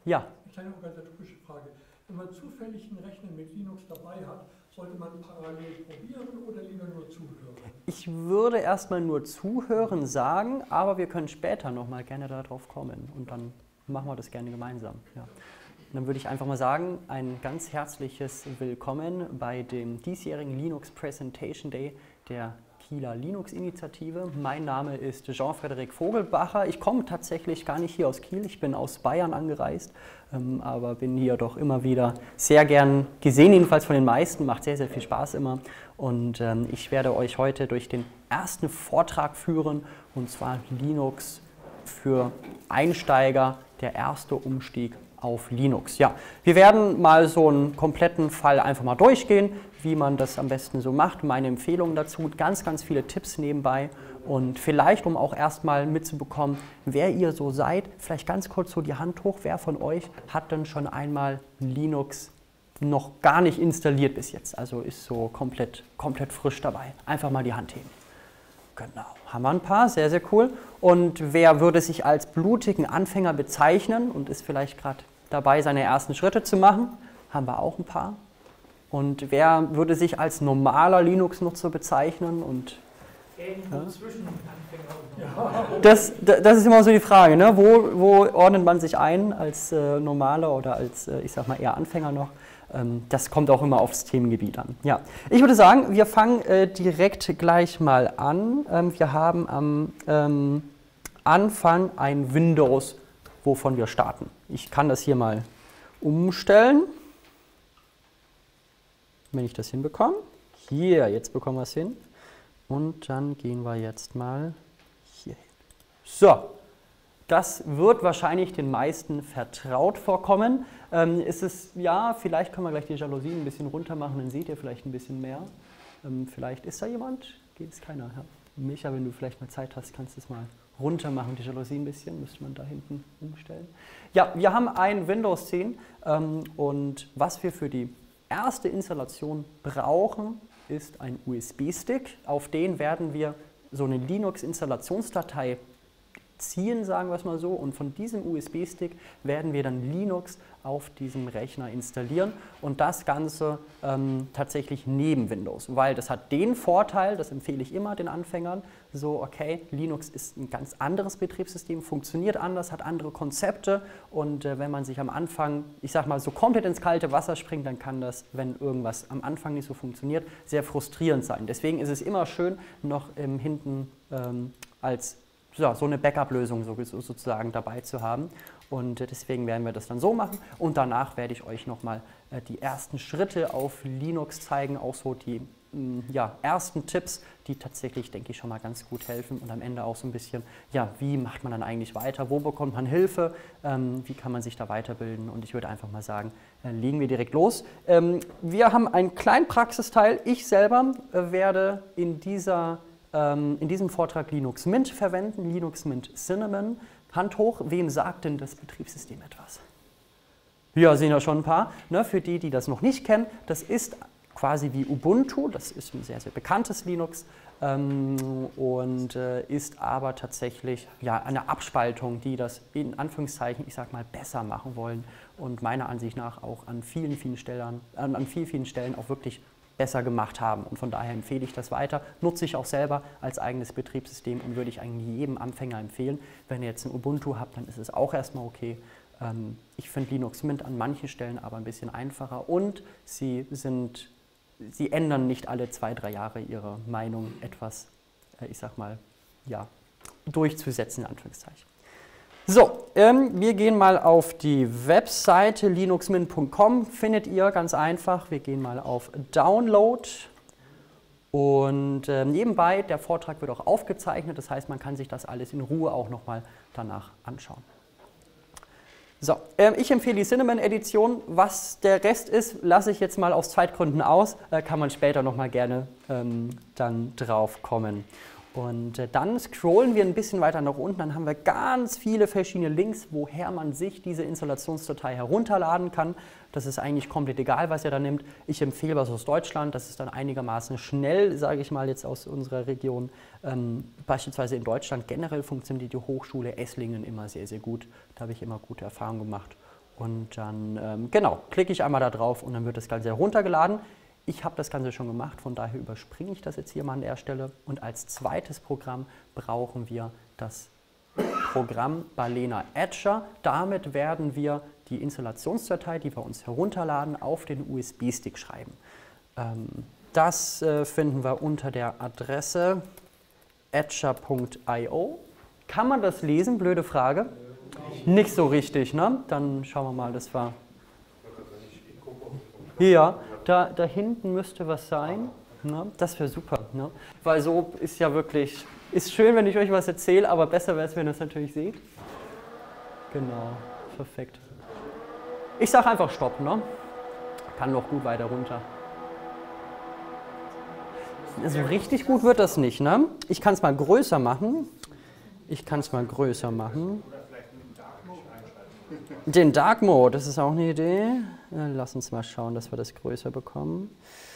Ja. Eine kleine organisatorische Frage. Wenn man zufällig einen Rechner mit Linux dabei hat, sollte man parallel probieren oder lieber nur zuhören? Ich würde erstmal nur zuhören sagen, aber wir können später nochmal gerne darauf kommen und dann machen wir das gerne gemeinsam. Ja. Und dann würde ich einfach mal sagen, ein ganz herzliches Willkommen bei dem diesjährigen Linux Presentation Day der Kieler Linux-Initiative. Mein Name ist Jean-Frederik Vogelbacher. Ich komme tatsächlich gar nicht hier aus Kiel, ich bin aus Bayern angereist, aber bin hier doch immer wieder sehr gern gesehen, jedenfalls von den meisten, macht sehr, sehr viel Spaß immer. Und ich werde euch heute durch den ersten Vortrag führen, und zwar Linux für Einsteiger, der erste Umstieg auf Linux. Ja, wir werden mal so einen kompletten Fall einfach mal durchgehen, wie man das am besten so macht, meine Empfehlungen dazu, ganz, ganz viele Tipps nebenbei und vielleicht, um auch erstmal mitzubekommen, wer ihr so seid, vielleicht ganz kurz so die Hand hoch, wer von euch hat denn schon einmal Linux noch gar nicht installiert bis jetzt, also ist so komplett frisch dabei. Einfach mal die Hand heben. Genau, haben wir ein paar, sehr, sehr cool. Und wer würde sich als blutigen Anfänger bezeichnen und ist vielleicht gerade dabei, seine ersten Schritte zu machen? Haben wir auch ein paar. Und wer würde sich als normaler Linux-Nutzer bezeichnen? Und, das ist immer so die Frage, ne? Wo ordnet man sich ein als normaler oder als, ich sag mal, eher Anfänger noch? Das kommt auch immer aufs Themengebiet an. Ja. Ich würde sagen, wir fangen direkt gleich mal an. Wir haben am Anfang ein Windows, wovon wir starten. Ich kann das hier mal umstellen, wenn ich das hinbekomme. Hier, jetzt bekommen wir es hin. Und dann gehen wir jetzt mal hier hin. So. Das wird wahrscheinlich den meisten vertraut vorkommen. Ist es, ja, vielleicht können wir gleich die Jalousien ein bisschen runter machen, dann seht ihr vielleicht ein bisschen mehr. Vielleicht ist da jemand? Geht es keiner? Ja. Micha, wenn du vielleicht mal Zeit hast, kannst du es mal runter machen, die Jalousien ein bisschen, müsste man da hinten umstellen. Ja, wir haben ein Windows 10 und was wir für die erste Installation brauchen, ist ein USB-Stick. Auf den werden wir so eine Linux-Installationsdatei ziehen, sagen wir es mal so, und von diesem USB-Stick werden wir dann Linux auf diesem Rechner installieren und das Ganze tatsächlich neben Windows, weil das hat den Vorteil, das empfehle ich immer den Anfängern, so okay, Linux ist ein ganz anderes Betriebssystem, funktioniert anders, hat andere Konzepte und wenn man sich am Anfang, ich sag mal, so komplett ins kalte Wasser springt, dann kann das, wenn irgendwas am Anfang nicht so funktioniert, sehr frustrierend sein. Deswegen ist es immer schön, noch hinten als so eine Backup-Lösung sozusagen dabei zu haben. Und deswegen werden wir das dann so machen. Und danach werde ich euch nochmal die ersten Schritte auf Linux zeigen, auch so die ersten Tipps, die tatsächlich, denke ich, schon mal ganz gut helfen. Und am Ende auch so ein bisschen, ja, wie macht man dann eigentlich weiter? Wo bekommt man Hilfe? Wie kann man sich da weiterbilden? Und ich würde einfach mal sagen, legen wir direkt los. Wir haben einen kleinen Praxisteil. Ich selber werde in diesem Vortrag Linux Mint verwenden, Linux Mint Cinnamon. Hand hoch, wem sagt denn das Betriebssystem etwas? Ja, sehen ja schon ein paar. Ne, für die, die das noch nicht kennen, das ist quasi wie Ubuntu, das ist ein sehr, sehr bekanntes Linux und ist aber tatsächlich ja, eine Abspaltung, die das in Anführungszeichen, ich sag mal, besser machen wollen und meiner Ansicht nach auch an vielen, vielen Stellen auch wirklich besser gemacht haben. Und von daher empfehle ich das weiter, nutze ich auch selber als eigenes Betriebssystem und würde ich eigentlich jedem Anfänger empfehlen. Wenn ihr jetzt ein Ubuntu habt, dann ist es auch erstmal okay. Ich finde Linux Mint an manchen Stellen aber ein bisschen einfacher und sie ändern nicht alle 2-3 Jahre ihre Meinung etwas, ich sag mal, ja, durchzusetzen, in Anführungszeichen. So, wir gehen mal auf die Webseite linuxmint.com, findet ihr ganz einfach. Wir gehen mal auf Download und nebenbei, der Vortrag wird auch aufgezeichnet, das heißt, man kann sich das alles in Ruhe auch nochmal danach anschauen. So, ich empfehle die Cinnamon-Edition. Was der Rest ist, lasse ich jetzt mal aus Zeitgründen aus, kann man später nochmal gerne dann drauf kommen. Und dann scrollen wir ein bisschen weiter nach unten, dann haben wir ganz viele verschiedene Links, woher man sich diese Installationsdatei herunterladen kann. Das ist eigentlich komplett egal, was ihr da nimmt. Ich empfehle was aus Deutschland, das ist dann einigermaßen schnell, sage ich mal jetzt aus unserer Region. Beispielsweise in Deutschland generell funktioniert die Hochschule Esslingen immer sehr, sehr gut. Da habe ich immer gute Erfahrungen gemacht. Und dann, genau, klicke ich einmal da drauf und dann wird das Ganze heruntergeladen. Ich habe das Ganze schon gemacht, von daher überspringe ich das jetzt hier mal an der Stelle. Und als zweites Programm brauchen wir das Programm Balena Etcher. Damit werden wir die Installationsdatei, die wir uns herunterladen, auf den USB-Stick schreiben. Das finden wir unter der Adresse etcher.io. Kann man das lesen? Blöde Frage. Nicht so richtig, ne? Dann schauen wir mal, das war... Ja, da hinten müsste was sein. Ne? Das wäre super, ne? Weil so ist ja wirklich... Ist schön, wenn ich euch was erzähle, aber besser wäre es, wenn ihr es natürlich seht. Genau, perfekt. Ich sage einfach Stopp, ne? Kann noch gut weiter runter. Also richtig gut wird das nicht, ne? Ich kann es mal größer machen. Den Dark Mode, das ist auch eine Idee. Lass uns mal schauen, dass wir das größer bekommen.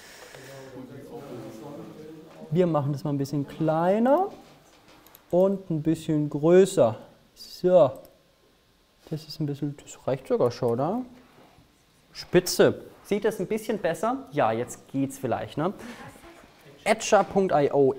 Wir machen das mal ein bisschen kleiner und ein bisschen größer. So, das ist ein bisschen, das reicht sogar schon, oder? Spitze. Sieht das ein bisschen besser? Ja, jetzt geht's vielleicht, ne? Etcher.io,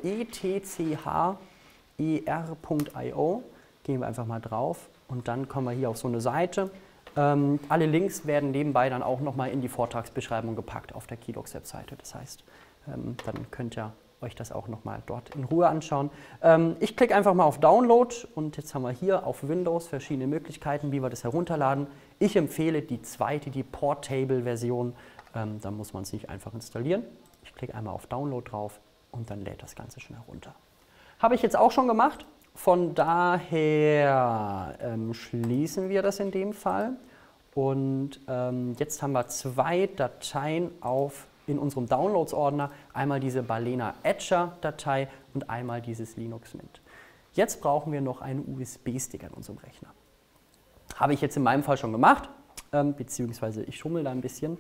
etcher.io. Gehen wir einfach mal drauf und dann kommen wir hier auf so eine Seite. Alle Links werden nebenbei dann auch nochmal in die Vortragsbeschreibung gepackt auf der Keylogz-Webseite. Das heißt, dann könnt ihr euch das auch nochmal dort in Ruhe anschauen. Ich klicke einfach mal auf Download und jetzt haben wir hier auf Windows verschiedene Möglichkeiten, wie wir das herunterladen. Ich empfehle die zweite, die Portable-Version. Da muss man es nicht einfach installieren. Ich klicke einmal auf Download drauf und dann lädt das Ganze schon herunter. Habe ich jetzt auch schon gemacht. Von daher schließen wir das in dem Fall. Und jetzt haben wir zwei Dateien in unserem Downloads-Ordner. Einmal diese Balena Etcher-Datei und einmal dieses Linux Mint. Jetzt brauchen wir noch einen USB-Stick an unserem Rechner. Habe ich jetzt in meinem Fall schon gemacht, beziehungsweise ich schummel da ein bisschen.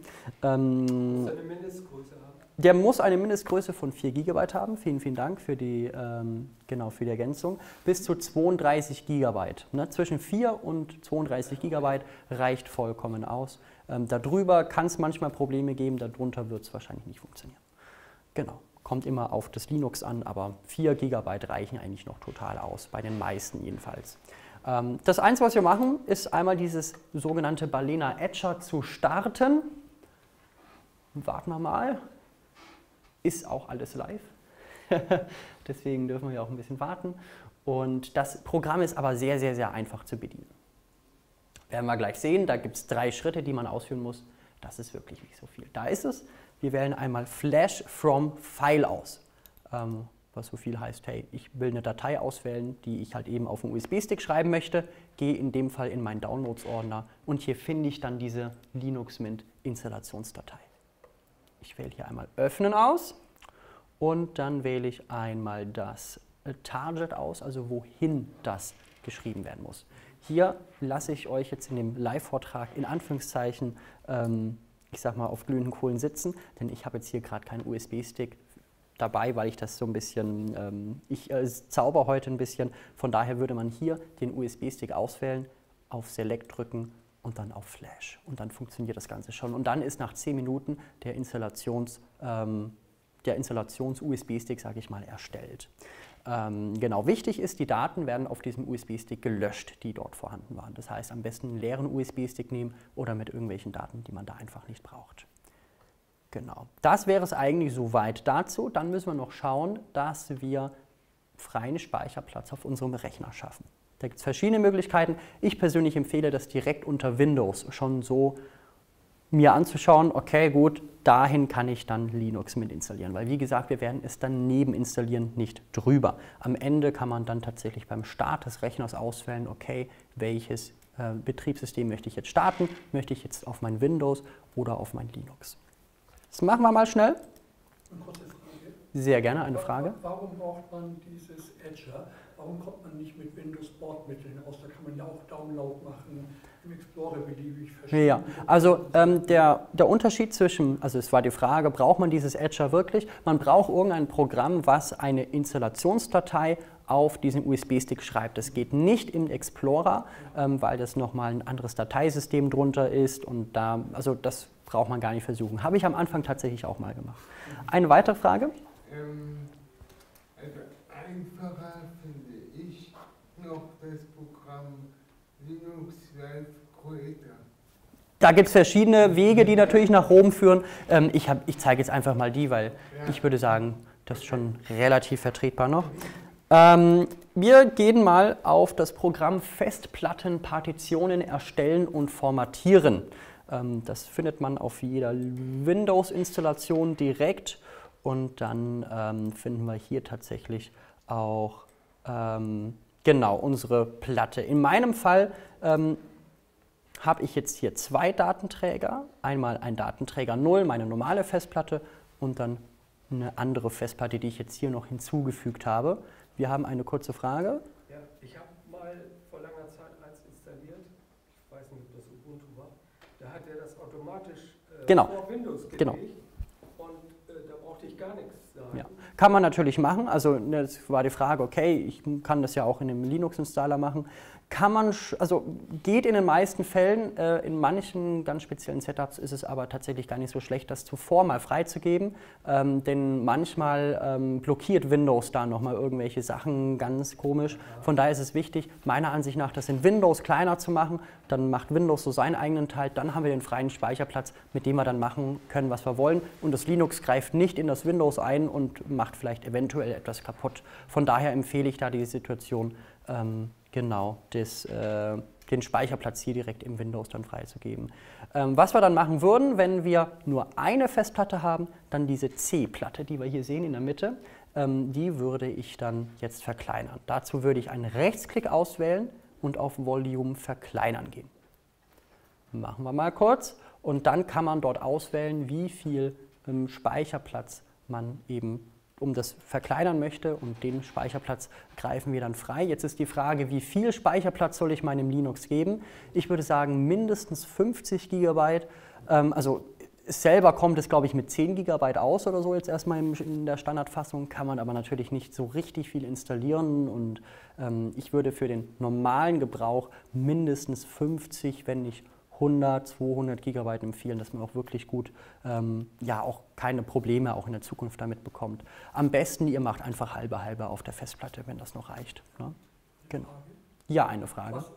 Der muss eine Mindestgröße von 4 GB haben. Vielen, vielen Dank für die, für die Ergänzung. Bis zu 32 GB. Ne? Zwischen 4 und 32 GB reicht vollkommen aus. Darüber kann es manchmal Probleme geben, darunter wird es wahrscheinlich nicht funktionieren. Genau, kommt immer auf das Linux an, aber 4 GB reichen eigentlich noch total aus, bei den meisten jedenfalls. Das Einzige, was wir machen, ist einmal dieses sogenannte Balena Etcher zu starten. Warten wir mal. Ist auch alles live, deswegen dürfen wir ja auch ein bisschen warten. Und das Programm ist aber sehr, sehr, sehr einfach zu bedienen. Werden wir gleich sehen, da gibt es 3 Schritte, die man ausführen muss. Das ist wirklich nicht so viel. Da ist es. Wir wählen einmal Flash from File aus, was so viel heißt, hey, ich will eine Datei auswählen, die ich halt eben auf einen USB-Stick schreiben möchte, gehe in dem Fall in meinen Downloads-Ordner und hier finde ich dann diese Linux Mint Installationsdatei. Ich wähle hier einmal Öffnen aus und dann wähle ich einmal das Target aus, also wohin das geschrieben werden muss. Hier lasse ich euch jetzt in dem Live-Vortrag in Anführungszeichen, ich sag mal, auf glühenden Kohlen sitzen, denn ich habe jetzt hier gerade keinen USB-Stick dabei, weil ich das so ein bisschen, ich zauber heute ein bisschen, von daher würde man hier den USB-Stick auswählen, auf Select drücken und dann auf Flash. Und dann funktioniert das Ganze schon. Und dann ist nach 10 Minuten der Installations-USB-Stick, sage ich mal, erstellt. Genau, wichtig ist, die Daten werden auf diesem USB-Stick gelöscht, die dort vorhanden waren. Das heißt, am besten einen leeren USB-Stick nehmen oder mit irgendwelchen Daten, die man da einfach nicht braucht. Genau, das wäre es eigentlich soweit dazu. Dann müssen wir noch schauen, dass wir freien Speicherplatz auf unserem Rechner schaffen. Da gibt es verschiedene Möglichkeiten. Ich persönlich empfehle das direkt unter Windows schon so mir anzuschauen, okay, gut, dahin kann ich dann Linux mit installieren, weil wie gesagt, wir werden es dann neben installieren, nicht drüber. Am Ende kann man dann tatsächlich beim Start des Rechners auswählen, okay, welches Betriebssystem möchte ich jetzt starten, möchte ich jetzt auf mein Windows oder auf mein Linux. Das machen wir mal schnell. Eine kurze Frage. Sehr gerne, eine Frage. Warum braucht man dieses Etcher? Warum kommt man nicht mit Windows-Bordmitteln aus? Da kann man ja auch Download machen, im Explorer beliebig verschieden. Ja, also der Unterschied zwischen, also es war die Frage, braucht man dieses Etcher wirklich? Man braucht irgendein Programm, was eine Installationsdatei auf diesen USB-Stick schreibt. Das geht nicht im Explorer, weil das nochmal ein anderes Dateisystem drunter ist und da, also das braucht man gar nicht versuchen. Habe ich am Anfang tatsächlich auch mal gemacht. Eine weitere Frage? Also einfacher finde ich noch das Programm Linux Live Creator. Da gibt es verschiedene Wege, die natürlich nach Rom führen. Ich zeige jetzt einfach mal die, weil ich würde sagen, das ist schon relativ vertretbar noch. Wir gehen mal auf das Programm Festplattenpartitionen erstellen und formatieren. Das findet man auf jeder Windows-Installation direkt und dann finden wir hier tatsächlich auch genau unsere Platte. In meinem Fall habe ich jetzt hier zwei Datenträger. Einmal ein Datenträger 0, meine normale Festplatte und dann eine andere Festplatte, die ich jetzt hier noch hinzugefügt habe. Wir haben eine kurze Frage. Ja, ich habe mal vor langer Zeit eins installiert. Ich weiß nicht, ob das Ubuntu war. Da hat er das automatisch vor Windows gelegt und da brauchte ich gar nichts sagen. Ja. Kann man natürlich machen. Also das war die Frage, okay, ich kann das ja auch in einem Linux-Installer machen. Kann man, also geht in den meisten Fällen, in manchen ganz speziellen Setups ist es aber tatsächlich gar nicht so schlecht, das zuvor mal freizugeben, denn manchmal blockiert Windows da nochmal irgendwelche Sachen ganz komisch. Von daher ist es wichtig, meiner Ansicht nach, das in Windows kleiner zu machen, dann macht Windows so seinen eigenen Teil, dann haben wir den freien Speicherplatz, mit dem wir dann machen können, was wir wollen und das Linux greift nicht in das Windows ein und macht vielleicht eventuell etwas kaputt. Von daher empfehle ich da die Situation, genau, den Speicherplatz hier direkt im Windows dann freizugeben. Was wir dann machen würden, wenn wir nur eine Festplatte haben, dann diese C-Platte, die wir hier sehen in der Mitte, die würde ich dann jetzt verkleinern. Dazu würde ich einen Rechtsklick auswählen und auf Volume verkleinern gehen. Machen wir mal kurz und dann kann man dort auswählen, wie viel Speicherplatz man eben das verkleinern möchte und den Speicherplatz greifen wir dann frei. Jetzt ist die Frage, wie viel Speicherplatz soll ich meinem Linux geben? Ich würde sagen mindestens 50 GB. Also selber kommt es, glaube ich, mit 10 GB aus oder so jetzt erstmal in der Standardfassung, kann man aber natürlich nicht so richtig viel installieren und ich würde für den normalen Gebrauch mindestens 50, wenn nicht 100, 200 GB empfehlen, dass man auch wirklich gut, ja, auch keine Probleme auch in der Zukunft damit bekommt. Am besten, ihr macht einfach halbe auf der Festplatte, wenn das noch reicht. Ne? Genau. Ja, eine Frage. Was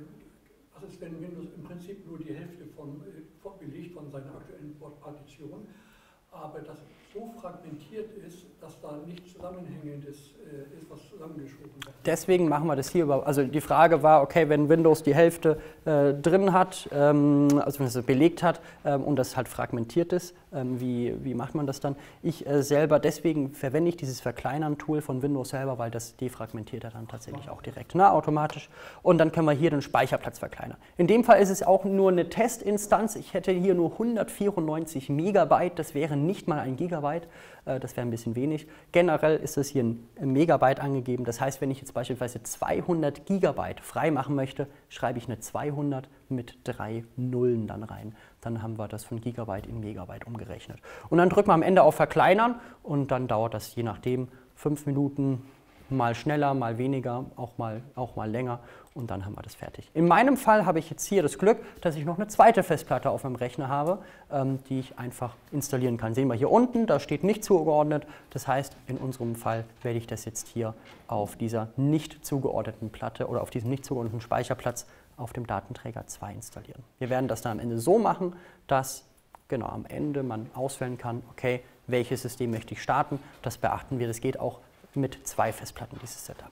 ist, wenn Windows im Prinzip nur die Hälfte belegt von seiner aktuellen Partition, aber das so fragmentiert ist, dass da nichts Zusammenhängendes ist, was zusammengeschoben wird? Deswegen machen wir das hier also die Frage war, okay, wenn Windows die Hälfte drin hat, also wenn es belegt hat und das halt fragmentiert ist, wie macht man das dann? Ich selber, deswegen verwende ich dieses Verkleinern-Tool von Windows selber, weil das defragmentiert er dann tatsächlich auch direkt, automatisch. Und dann können wir hier den Speicherplatz verkleinern. In dem Fall ist es auch nur eine Testinstanz. Ich hätte hier nur 194 Megabyte, das wäre nicht mal ein Gigabyte, das wäre ein bisschen wenig. Generell ist es hier ein Megabyte angegeben, das heißt, wenn ich jetzt beispielsweise 200 Gigabyte frei machen möchte, schreibe ich eine 200 mit 3 Nullen dann rein. Dann haben wir das von Gigabyte in Megabyte umgerechnet. Und dann drücken wir am Ende auf Verkleinern und dann dauert das je nachdem 5 Minuten, mal schneller, mal weniger, auch mal länger und dann haben wir das fertig. In meinem Fall habe ich jetzt hier das Glück, dass ich noch eine zweite Festplatte auf meinem Rechner habe, die ich einfach installieren kann. Sehen wir hier unten, da steht nicht zugeordnet. Das heißt, in unserem Fall werde ich das jetzt hier auf dieser nicht zugeordneten Platte oder auf diesem nicht zugeordneten Speicherplatz auf dem Datenträger 2 installieren. Wir werden das dann am Ende so machen, dass genau am Ende man auswählen kann, okay, welches System möchte ich starten. Das beachten wir, das geht auch mit 2 Festplatten, dieses Setup.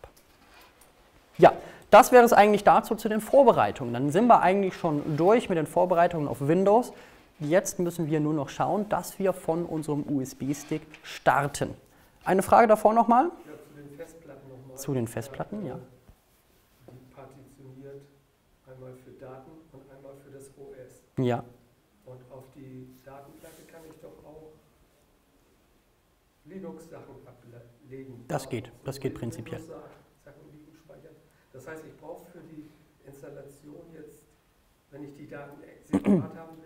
Ja, das wäre es eigentlich dazu zu den Vorbereitungen. Dann sind wir eigentlich schon durch mit den Vorbereitungen auf Windows. Jetzt müssen wir nur noch schauen, dass wir von unserem USB-Stick starten. Eine Frage davor nochmal? Ja, zu den Festplatten nochmal. Zu den Festplatten, ja. Die partitioniert einmal für Daten und einmal für das OS. Ja. Und auf die Datenplatte kann ich doch auch Linux-Sachen ablegen. Das geht prinzipiell. Sachen liegen speichern. Das heißt, ich brauche für die Installation jetzt, wenn ich die Daten separat haben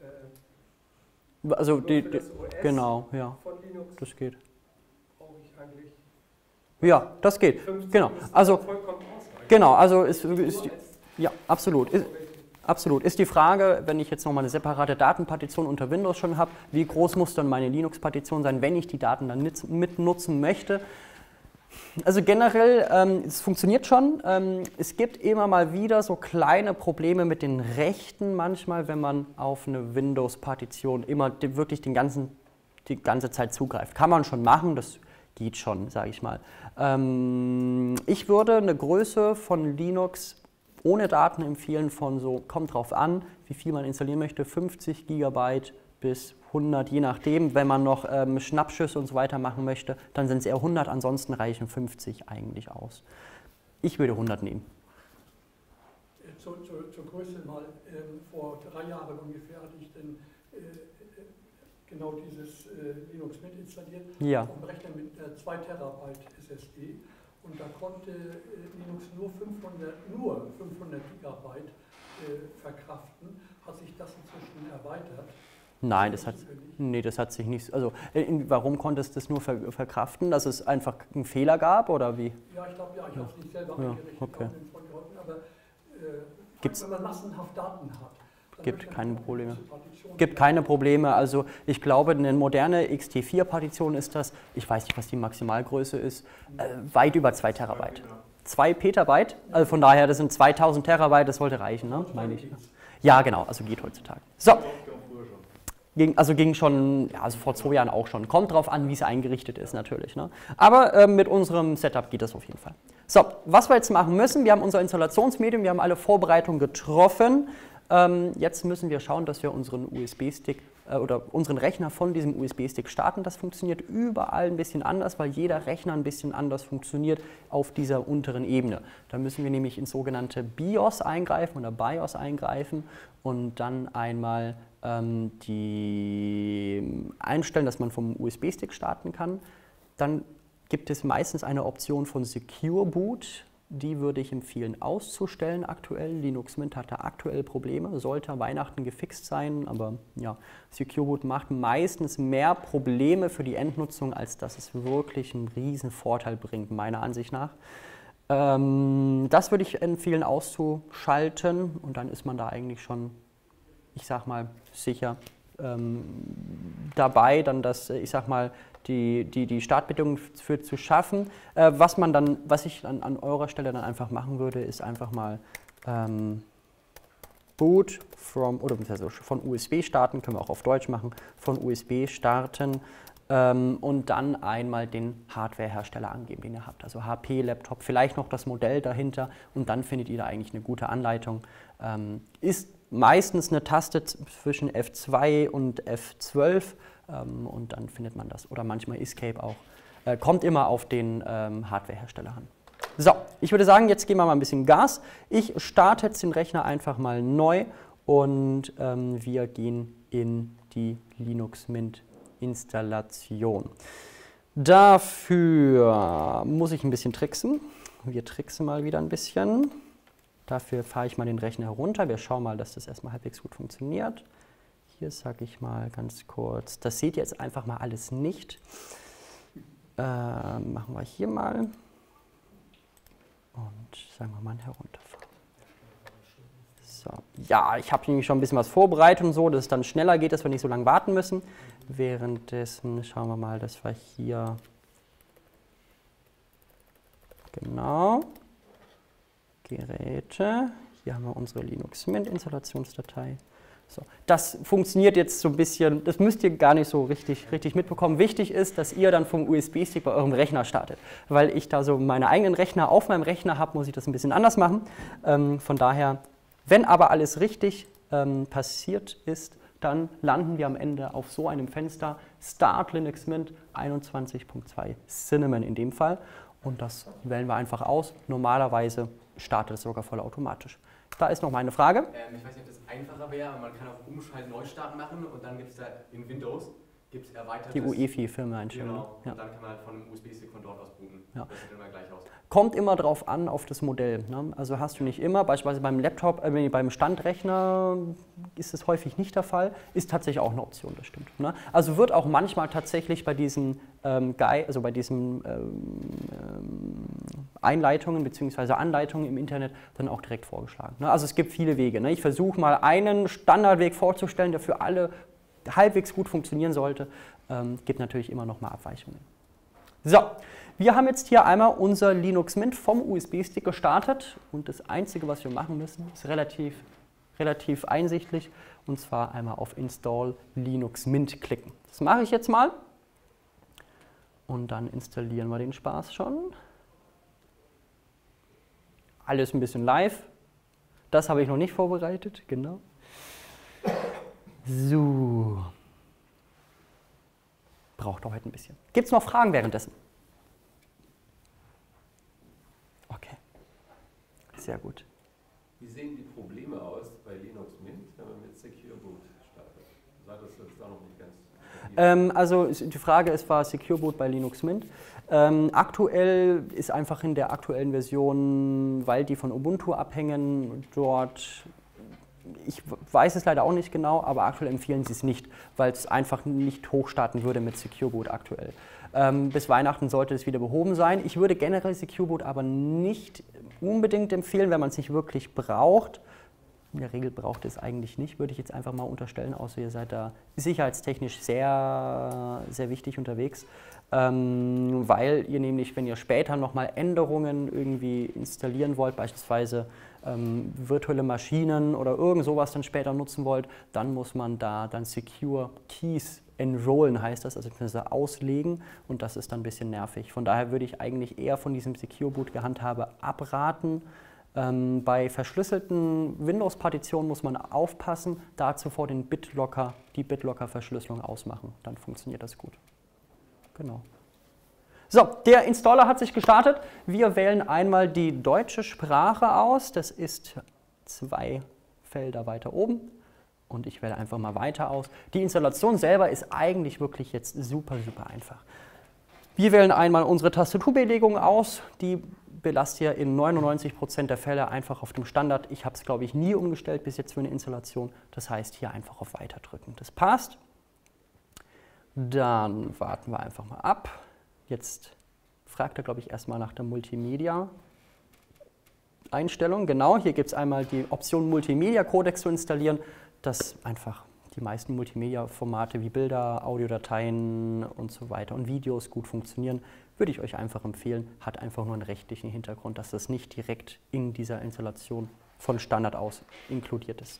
will, also für das OS genau, ja, von Linux das geht. brauche ich eigentlich Ja, das geht. Genau. Also, genau, also ist ja, absolut. Absolut. Ist die Frage, wenn ich jetzt nochmal eine separate Datenpartition unter Windows schon habe, wie groß muss dann meine Linux-Partition sein, wenn ich die Daten dann mitnutzen möchte? Also generell, es funktioniert schon. Es gibt immer mal wieder so kleine Probleme mit den Rechten manchmal, wenn man auf eine Windows-Partition immer wirklich die ganze Zeit zugreift. Kann man schon machen, das geht schon, sage ich mal. Ich würde eine Größe von Linux ohne Daten empfehlen von so, kommt drauf an, wie viel man installieren möchte, 50 GB bis 100, je nachdem. Wenn man noch Schnappschüsse und so weiter machen möchte, dann sind es eher 100, ansonsten reichen 50 eigentlich aus. Ich würde 100 nehmen. Zur Größe mal, vor 3 Jahren ungefähr hatte ich dann genau dieses Linux mit installiert, ja. Auf dem Rechner mit 2 Terabyte SSD. Und da konnte Linux nur 500 Gigabyte verkraften. Hat sich das inzwischen erweitert? Nein, das hat sich nicht. Also, warum konnte es das nur verkraften? Dass es einfach einen Fehler gab oder wie? Ja, ich glaube, ja, ich habe es nicht selber eingerichtet, okay. Aber wenn man massenhaft Daten hat, gibt keine Probleme. Gibt keine Probleme. Also ich glaube, eine moderne XT4-Partition ist das, ich weiß nicht, was die Maximalgröße ist, weit über 2 Terabyte. 2 Petabyte, also von daher, das sind 2000 Terabyte, das sollte reichen, ne? Meine ich. Ja, genau, also geht heutzutage. So. Ging schon, ja, also vor 2 Jahren auch schon. Kommt drauf an, wie es eingerichtet ist natürlich. Ne? Aber mit unserem Setup geht das auf jeden Fall. So, was wir jetzt machen müssen, wir haben unser Installationsmedium, wir haben alle Vorbereitungen getroffen. Jetzt müssen wir schauen, dass wir unseren USB-Stick oder unseren Rechner von diesem USB-Stick starten. Das funktioniert überall ein bisschen anders, weil jeder Rechner ein bisschen anders funktioniert auf dieser unteren Ebene. Da müssen wir nämlich ins sogenannte BIOS eingreifen oder BIOS eingreifen und dann einmal die einstellen, dass man vom USB-Stick starten kann. Dann gibt es meistens eine Option von Secure Boot. Die würde ich empfehlen auszustellen aktuell. Linux Mint hat da aktuell Probleme, sollte Weihnachten gefixt sein, aber ja, Secure Boot macht meistens mehr Probleme für die Endnutzung, als dass es wirklich einen riesen Vorteil bringt, meiner Ansicht nach. Das würde ich empfehlen auszuschalten und dann ist man da eigentlich schon, ich sag mal, sicher dabei, dann das, ich sag mal, die Startbedingungen für zu schaffen. Was ich dann an eurer Stelle dann einfach machen würde, ist einfach mal Boot from, oder von USB starten, können wir auch auf Deutsch machen, von USB starten und dann einmal den Hardwarehersteller angeben, den ihr habt. Also HP, Laptop, vielleicht noch das Modell dahinter und dann findet ihr da eigentlich eine gute Anleitung. Ist meistens eine Taste zwischen F2 und F12 und dann findet man das. Oder manchmal Escape auch. Kommt immer auf den Hardwarehersteller an. So, ich würde sagen, jetzt geben wir mal ein bisschen Gas. Ich starte jetzt den Rechner einfach mal neu und wir gehen in die Linux Mint Installation. Dafür muss ich ein bisschen tricksen. Wir tricksen mal wieder ein bisschen. Dafür fahre ich mal den Rechner herunter. Wir schauen mal, dass das erstmal halbwegs gut funktioniert. Hier sage ich mal ganz kurz, das seht ihr jetzt einfach mal alles nicht. Machen wir hier mal und sagen wir mal herunterfahren. So. Ja, ich habe nämlich schon ein bisschen was vorbereitet und so, dass es dann schneller geht, dass wir nicht so lange warten müssen. Währenddessen schauen wir mal, dass wir hier, genau, Geräte, hier haben wir unsere Linux Mint Installationsdatei. So, das funktioniert jetzt so ein bisschen, das müsst ihr gar nicht so richtig mitbekommen. Wichtig ist, dass ihr dann vom USB-Stick bei eurem Rechner startet. Weil ich da so meine eigenen Rechner auf meinem Rechner habe, muss ich das ein bisschen anders machen. Von daher, wenn aber alles richtig passiert ist, dann landen wir am Ende auf so einem Fenster Start Linux Mint 21.2 Cinnamon in dem Fall. Und das wählen wir einfach aus. Normalerweise startet es sogar vollautomatisch. Da ist noch meine Frage. Ich weiß nicht, ob das einfacher wäre, aber man kann auch Umschalten Neustarten machen und dann gibt es da in Windows Gibt es erweiterte die UEFI-Firmware-Einstellungen. Genau, und ja. dann kann man halt von einem USB-Stick von dort aus booten. Ja. Das sieht immer gleich aus. Kommt immer drauf an, auf das Modell. Ne? Also hast du nicht immer, beispielsweise beim Laptop, beim Standrechner ist es häufig nicht der Fall, ist tatsächlich auch eine Option, das stimmt. Ne? Also wird auch manchmal tatsächlich bei diesen Einleitungen bzw. Anleitungen im Internet dann auch direkt vorgeschlagen. Ne? Also es gibt viele Wege. Ne? Ich versuche mal einen Standardweg vorzustellen, der für alle halbwegs gut funktionieren sollte. Gibt natürlich immer noch mal Abweichungen. So. Wir haben jetzt hier einmal unser Linux Mint vom USB-Stick gestartet und das Einzige, was wir machen müssen, ist relativ einsichtlich, und zwar einmal auf Install Linux Mint klicken. Das mache ich jetzt mal und dann installieren wir den Spaß schon. Alles ein bisschen live, das habe ich noch nicht vorbereitet, genau. So, braucht auch heute ein bisschen. Gibt es noch Fragen währenddessen? Sehr gut. Wie sehen die Probleme aus bei Linux Mint, wenn man mit Secure Boot startet? Sei das jetzt da noch nicht ganz... Also die Frage ist, war Secure Boot bei Linux Mint? Aktuell ist einfach in der aktuellen Version, weil die von Ubuntu abhängen, dort, ich weiß es leider auch nicht genau, aber aktuell empfehlen sie es nicht, weil es einfach nicht hochstarten würde mit Secure Boot aktuell. Bis Weihnachten sollte es wieder behoben sein. Ich würde generell Secure Boot aber nicht unbedingt empfehlen, wenn man es nicht wirklich braucht. In der Regel braucht es eigentlich nicht, würde ich jetzt einfach mal unterstellen, außer ihr seid da sicherheitstechnisch sehr, sehr wichtig unterwegs, weil ihr nämlich, wenn ihr später nochmal Änderungen irgendwie installieren wollt, beispielsweise virtuelle Maschinen oder irgend sowas dann später nutzen wollt, dann muss man da dann Secure Keys enrollen, heißt das, also auslegen, und das ist dann ein bisschen nervig. Von daher würde ich eigentlich eher von diesem Secure Boot Gehandhabe abraten. Bei verschlüsselten Windows-Partitionen muss man aufpassen, da zuvor die BitLocker-Verschlüsselung ausmachen, dann funktioniert das gut. Genau. So, der Installer hat sich gestartet. Wir wählen einmal die deutsche Sprache aus, das ist 2 Felder weiter oben. Und ich wähle einfach mal weiter aus. Die Installation selber ist eigentlich wirklich jetzt super, super einfach. Wir wählen einmal unsere Tastaturbelegung aus. Die belasst ihr in 99% der Fälle einfach auf dem Standard. Ich habe es, glaube ich, nie umgestellt bis jetzt für eine Installation. Das heißt, hier einfach auf Weiter drücken. Das passt. Dann warten wir einfach mal ab. Jetzt fragt er, glaube ich, erstmal nach der Multimedia-Einstellung. Genau, hier gibt es einmal die Option Multimedia-Codec zu installieren, dass einfach die meisten Multimedia-Formate wie Bilder, Audiodateien und so weiter und Videos gut funktionieren, würde ich euch einfach empfehlen. Hat einfach nur einen rechtlichen Hintergrund, dass das nicht direkt in dieser Installation von Standard aus inkludiert ist.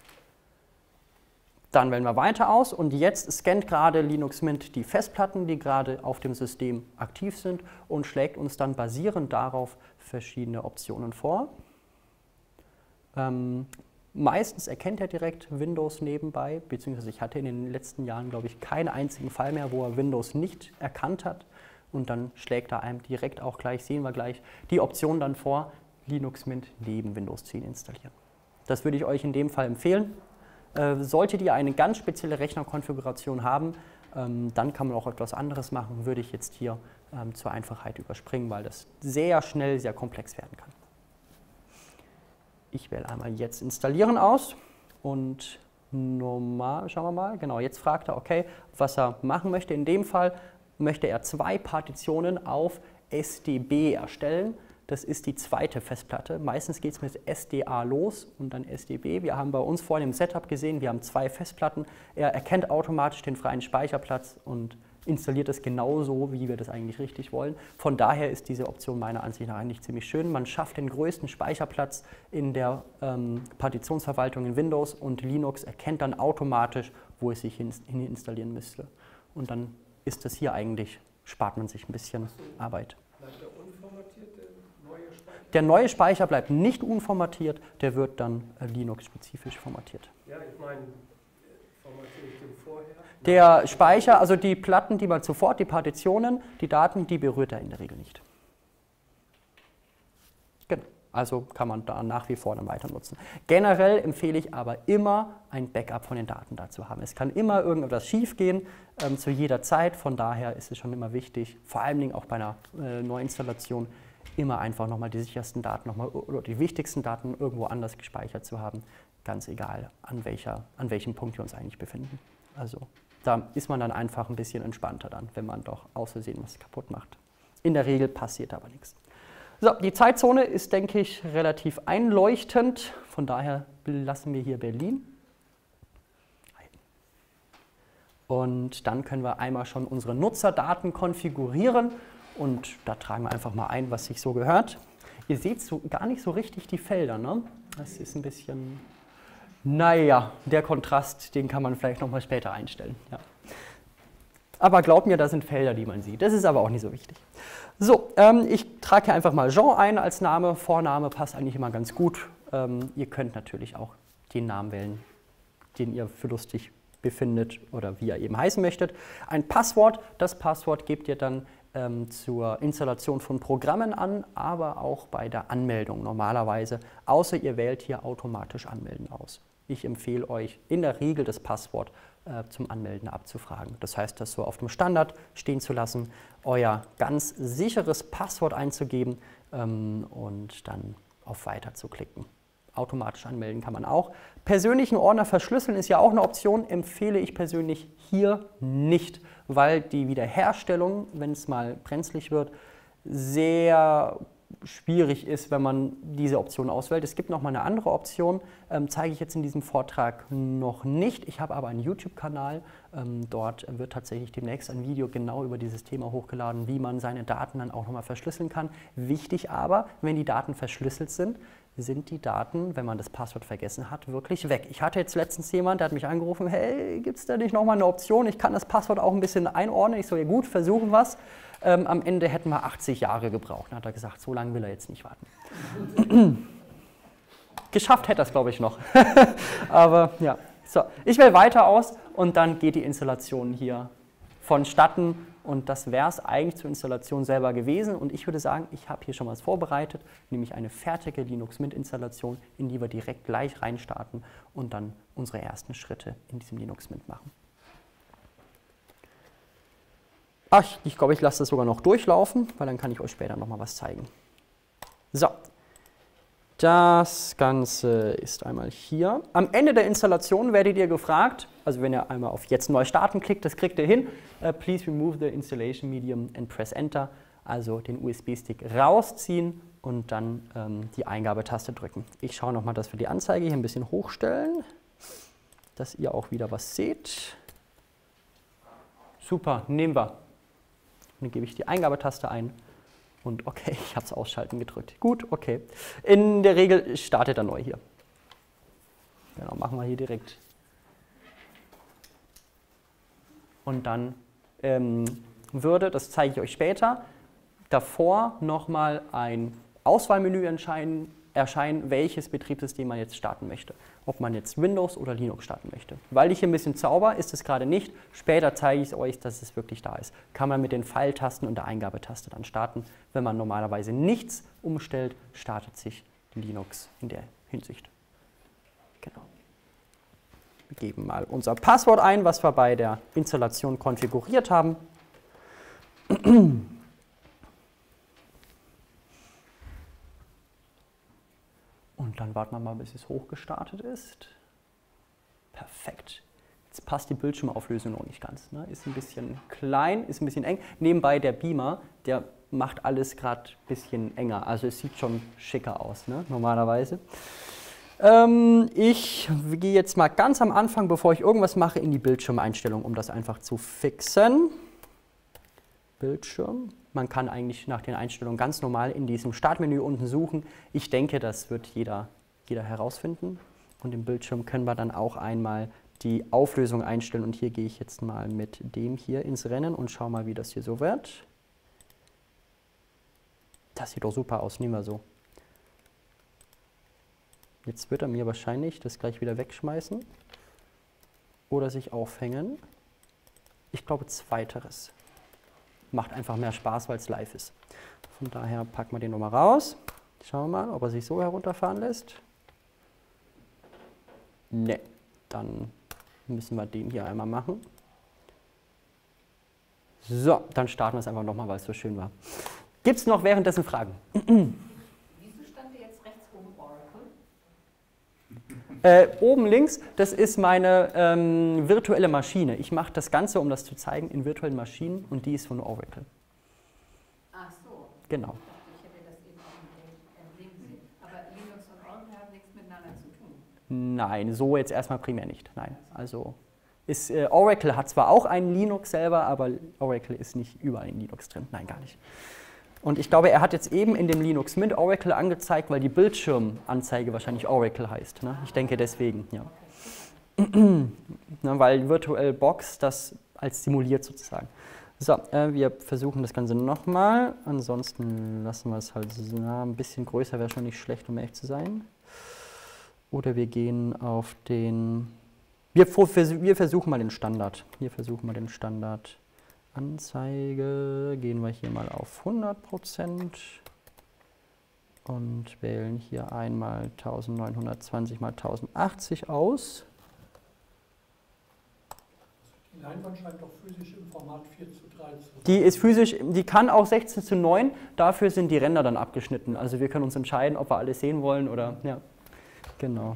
Dann wählen wir weiter aus und jetzt scannt gerade Linux Mint die Festplatten, die gerade auf dem System aktiv sind, und schlägt uns dann basierend darauf verschiedene Optionen vor. Meistens erkennt er direkt Windows nebenbei, beziehungsweise ich hatte in den letzten Jahren, glaube ich, keinen einzigen Fall mehr, wo er Windows nicht erkannt hat. Und dann schlägt er einem direkt auch gleich, sehen wir gleich, die Option dann vor, Linux Mint neben Windows 10 installieren. Das würde ich euch in dem Fall empfehlen. Solltet ihr eine ganz spezielle Rechnerkonfiguration haben, dann kann man auch etwas anderes machen, würde ich jetzt hier zur Einfachheit überspringen, weil das sehr schnell sehr komplex werden kann. Ich wähle einmal jetzt installieren aus und normal, schauen wir mal, genau, jetzt fragt er, okay, was er machen möchte. In dem Fall möchte er 2 Partitionen auf SDB erstellen. Das ist die zweite Festplatte. Meistens geht es mit SDA los und dann SDB. Wir haben bei uns vorhin im Setup gesehen, wir haben 2 Festplatten. Er erkennt automatisch den freien Speicherplatz und installiert es genauso, wie wir das eigentlich richtig wollen. Von daher ist diese Option meiner Ansicht nach eigentlich ziemlich schön. Man schafft den größten Speicherplatz in der Partitionsverwaltung in Windows und Linux erkennt dann automatisch, wo es sich hin installieren müsste. Und dann ist das hier eigentlich, spart man sich ein bisschen Arbeit. Bleibt der unformatiert, der neue Speicher? Der neue Speicher bleibt nicht unformatiert, der wird dann Linux-spezifisch formatiert. Ja, ich meine, formatiere ich den vorher? Der Speicher, also die Platten, die man sofort, die Partitionen, die Daten, die berührt er in der Regel nicht. Genau. Also kann man da nach wie vor dann weiter nutzen. Generell empfehle ich aber immer, ein Backup von den Daten dazu haben. Es kann immer irgendetwas schief gehen, zu jeder Zeit. Von daher ist es schon immer wichtig, vor allen Dingen auch bei einer Neuinstallation, immer einfach nochmal die sichersten Daten oder die wichtigsten Daten irgendwo anders gespeichert zu haben. Ganz egal, an welchem Punkt wir uns eigentlich befinden. Also da ist man dann einfach ein bisschen entspannter dann, wenn man doch aus Versehen was kaputt macht. In der Regel passiert aber nichts. So, die Zeitzone ist, denke ich, relativ einleuchtend. Von daher lassen wir hier Berlin. Und dann können wir einmal schon unsere Nutzerdaten konfigurieren. Und da tragen wir einfach mal ein, was sich so gehört. Ihr seht so gar nicht so richtig die Felder, ne? Das ist ein bisschen, naja, der Kontrast, den kann man vielleicht nochmal später einstellen. Ja. Aber glaubt mir, da sind Felder, die man sieht. Das ist aber auch nicht so wichtig. So, ich trage hier einfach mal Jean ein als Name. Vorname passt eigentlich immer ganz gut. Ihr könnt natürlich auch den Namen wählen, den ihr für lustig befindet oder wie ihr eben heißen möchtet. Ein Passwort, das Passwort gebt ihr dann zur Installation von Programmen an, aber auch bei der Anmeldung normalerweise, außer ihr wählt hier automatisch Anmelden aus. Ich empfehle euch in der Regel das Passwort zum Anmelden abzufragen. Das heißt, das so auf dem Standard stehen zu lassen, euer ganz sicheres Passwort einzugeben und dann auf Weiter zu klicken. Automatisch anmelden kann man auch. Persönlichen Ordner verschlüsseln ist ja auch eine Option, empfehle ich persönlich hier nicht, weil die Wiederherstellung, wenn es mal brenzlig wird, sehr schwierig ist, wenn man diese Option auswählt. Es gibt noch mal eine andere Option, zeige ich jetzt in diesem Vortrag noch nicht. Ich habe aber einen YouTube-Kanal, dort wird tatsächlich demnächst ein Video genau über dieses Thema hochgeladen, wie man seine Daten dann auch nochmal verschlüsseln kann. Wichtig aber, wenn die Daten verschlüsselt sind die Daten, wenn man das Passwort vergessen hat, wirklich weg. Ich hatte jetzt letztens jemand, der hat mich angerufen, hey, gibt es da nicht nochmal eine Option? Ich kann das Passwort auch ein bisschen einordnen. Ich so, ja gut, versuchen wir es. Am Ende hätten wir 80 Jahre gebraucht. Dann hat er gesagt, so lange will er jetzt nicht warten. Geschafft hätte er es, glaube ich, noch. Aber ja, so. Ich wähle weiter aus und dann geht die Installation hier vonstatten. Und das wäre es eigentlich zur Installation selber gewesen. Und ich würde sagen, ich habe hier schon was vorbereitet, nämlich eine fertige Linux Mint Installation, in die wir direkt gleich reinstarten und dann unsere ersten Schritte in diesem Linux Mint machen. Ach, ich glaube, ich lasse das sogar noch durchlaufen, weil dann kann ich euch später nochmal was zeigen. So, das Ganze ist einmal hier. Am Ende der Installation werdet ihr gefragt, also wenn ihr einmal auf Jetzt neu starten klickt, das kriegt ihr hin. Please remove the installation medium and press Enter. Also den USB-Stick rausziehen und dann die Eingabetaste drücken. Ich schaue nochmal, dass wir die Anzeige hier ein bisschen hochstellen, dass ihr auch wieder was seht. Super, nehmen wir. Dann gebe ich die Eingabetaste ein. Und okay, ich habe es ausschalten gedrückt. Gut, okay. In der Regel startet er neu hier. Genau, machen wir hier direkt. Und dann würde, das zeige ich euch später, davor nochmal ein Auswahlmenü erscheinen, welches Betriebssystem man jetzt starten möchte. Ob man jetzt Windows oder Linux starten möchte. Weil ich hier ein bisschen zauber, ist es gerade nicht. Später zeige ich es euch, dass es wirklich da ist. Kann man mit den Pfeiltasten und der Eingabetaste dann starten. Wenn man normalerweise nichts umstellt, startet sich Linux in der Hinsicht. Genau. Wir geben mal unser Passwort ein, was wir bei der Installation konfiguriert haben. Und dann warten wir mal, bis es hochgestartet ist. Perfekt. Jetzt passt die Bildschirmauflösung noch nicht ganz. Ne? Ist ein bisschen klein, ist ein bisschen eng. Nebenbei der Beamer, der macht alles gerade ein bisschen enger. Also es sieht schon schicker aus, ne? Normalerweise. Ich gehe jetzt mal ganz am Anfang, bevor ich irgendwas mache, in die Bildschirmeinstellung, um das einfach zu fixen. Bildschirm. Man kann eigentlich nach den Einstellungen ganz normal in diesem Startmenü unten suchen. Ich denke, das wird jeder herausfinden. Und im Bildschirm können wir dann auch einmal die Auflösung einstellen. Und hier gehe ich jetzt mal mit dem hier ins Rennen und schaue mal, wie das hier so wird. Das sieht doch super aus, nehmen wir so. Jetzt wird er mir wahrscheinlich das gleich wieder wegschmeißen oder sich aufhängen. Ich glaube, zweiteres. Macht einfach mehr Spaß, weil es live ist. Von daher packen wir den nochmal raus. Schauen wir mal, ob er sich so herunterfahren lässt. Ne, dann müssen wir den hier einmal machen. So, dann starten wir es einfach nochmal, weil es so schön war. Gibt es noch währenddessen Fragen? Wieso stand hier jetzt rechts oben Oracle? Oben links, das ist meine virtuelle Maschine. Ich mache das Ganze, um das zu zeigen, in virtuellen Maschinen und die ist von Oracle. Ach so. Genau. Ich hätte das eben auch im Link gesehen. Aber Linux und Oracle haben nichts miteinander zu tun. Nein, so jetzt erstmal primär nicht. Nein, also Oracle hat zwar auch ein Linux selber, aber Oracle ist nicht überall in Linux drin. Nein, gar nicht. Und ich glaube, er hat jetzt eben in dem Linux Mint Oracle angezeigt, weil die Bildschirmanzeige wahrscheinlich Oracle heißt. Ne? Ich denke deswegen, ja. Na, weil VirtualBox das als simuliert sozusagen. So, wir versuchen das Ganze nochmal. Ansonsten lassen wir es halt ein bisschen größer, wäre schon nicht schlecht, um ehrlich zu sein. Oder wir gehen auf den... Wir versuchen mal den Standard. Hier versuchen wir den Standard. Anzeige, gehen wir hier mal auf 100% und wählen hier einmal 1920 mal 1080 aus. Die Leinwand scheint doch physisch im Format 4:3 zu sein. Die ist physisch, die kann auch 16:9, dafür sind die Ränder dann abgeschnitten. Also wir können uns entscheiden, ob wir alles sehen wollen oder, ja, genau.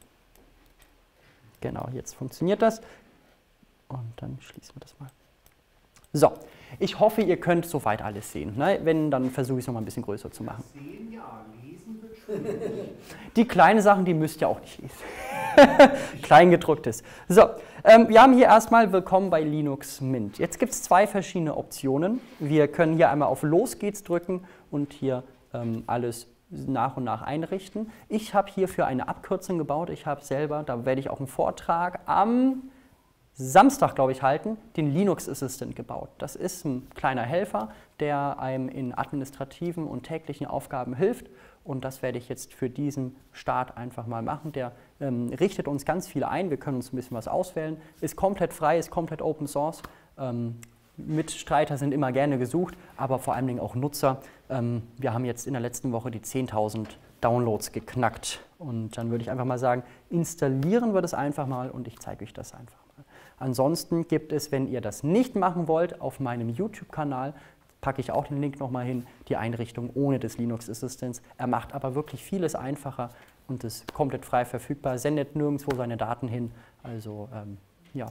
Genau, jetzt funktioniert das und dann schließen wir das mal. So, ich hoffe, ihr könnt soweit alles sehen. Ne? Wenn, dann versuche ich es noch mal ein bisschen größer zu machen. Sehen ja, lesen wird schwierig. Die kleinen Sachen, die müsst ihr auch nicht lesen. Kleingedrucktes. So, wir haben hier erstmal Willkommen bei Linux Mint. Jetzt gibt es zwei verschiedene Optionen. Wir können hier einmal auf Los geht's drücken und hier alles nach und nach einrichten. Ich habe hierfür eine Abkürzung gebaut. Ich habe selber, da werde ich auch einen Vortrag am Samstag, glaube ich, halten, den Linux Assistant gebaut. Das ist ein kleiner Helfer, der einem in administrativen und täglichen Aufgaben hilft. Und das werde ich jetzt für diesen Start einfach mal machen. Der richtet uns ganz viel ein. Wir können uns ein bisschen was auswählen. Ist komplett frei, ist komplett Open Source. Mitstreiter sind immer gerne gesucht, aber vor allen Dingen auch Nutzer. Wir haben jetzt in der letzten Woche die 10.000 Downloads geknackt. Und dann würde ich einfach mal sagen, installieren wir das einfach mal und ich zeige euch das einfach mal. Ansonsten gibt es, wenn ihr das nicht machen wollt, auf meinem YouTube-Kanal, packe ich auch den Link nochmal hin, die Einrichtung ohne des Linux Assistants. Er macht aber wirklich vieles einfacher und ist komplett frei verfügbar, sendet nirgendwo seine Daten hin. Also, ja.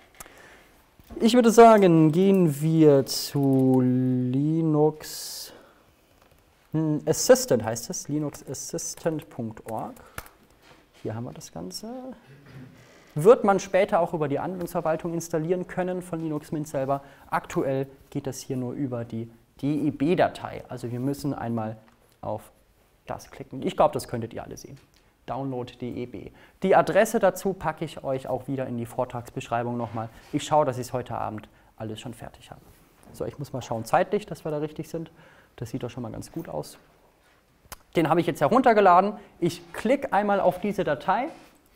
Ich würde sagen, gehen wir zu Linux Assistant, heißt es, linuxassistant.org. Hier haben wir das Ganze. Wird man später auch über die Anwendungsverwaltung installieren können von Linux Mint selber. Aktuell geht das hier nur über die DEB-Datei. Also wir müssen einmal auf das klicken. Ich glaube, das könntet ihr alle sehen. Download DEB. Die Adresse dazu packe ich euch auch wieder in die Vortragsbeschreibung nochmal. Ich schaue, dass ich es heute Abend alles schon fertig habe. So, ich muss mal schauen zeitlich, dass wir da richtig sind. Das sieht doch schon mal ganz gut aus. Den habe ich jetzt heruntergeladen. Ich klicke einmal auf diese Datei.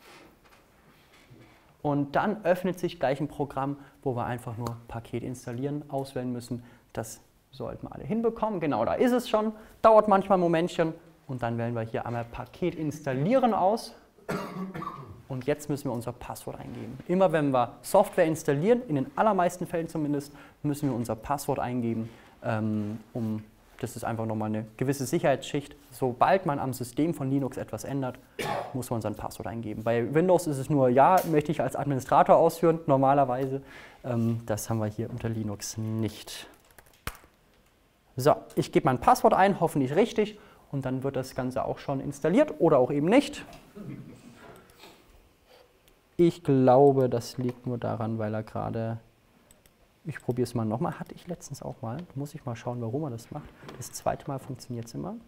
Und dann öffnet sich gleich ein Programm, wo wir einfach nur Paket installieren, auswählen müssen. Das sollten wir alle hinbekommen. Genau, da ist es schon. Dauert manchmal ein Momentchen. Und dann wählen wir hier einmal Paket installieren aus. Und jetzt müssen wir unser Passwort eingeben. Immer wenn wir Software installieren, in den allermeisten Fällen zumindest, müssen wir unser Passwort eingeben, das ist einfach nochmal eine gewisse Sicherheitsschicht. Sobald man am System von Linux etwas ändert, muss man sein Passwort eingeben. Bei Windows ist es nur, ja, möchte ich als Administrator ausführen, normalerweise. Das haben wir hier unter Linux nicht. So, ich gebe mein Passwort ein, hoffentlich richtig, und dann wird das Ganze auch schon installiert oder auch eben nicht. Ich glaube, das liegt nur daran, weil er gerade... Ich probiere es mal nochmal. Hatte ich letztens auch mal. Muss ich mal schauen, warum er das macht. Das zweite Mal funktioniert es immer.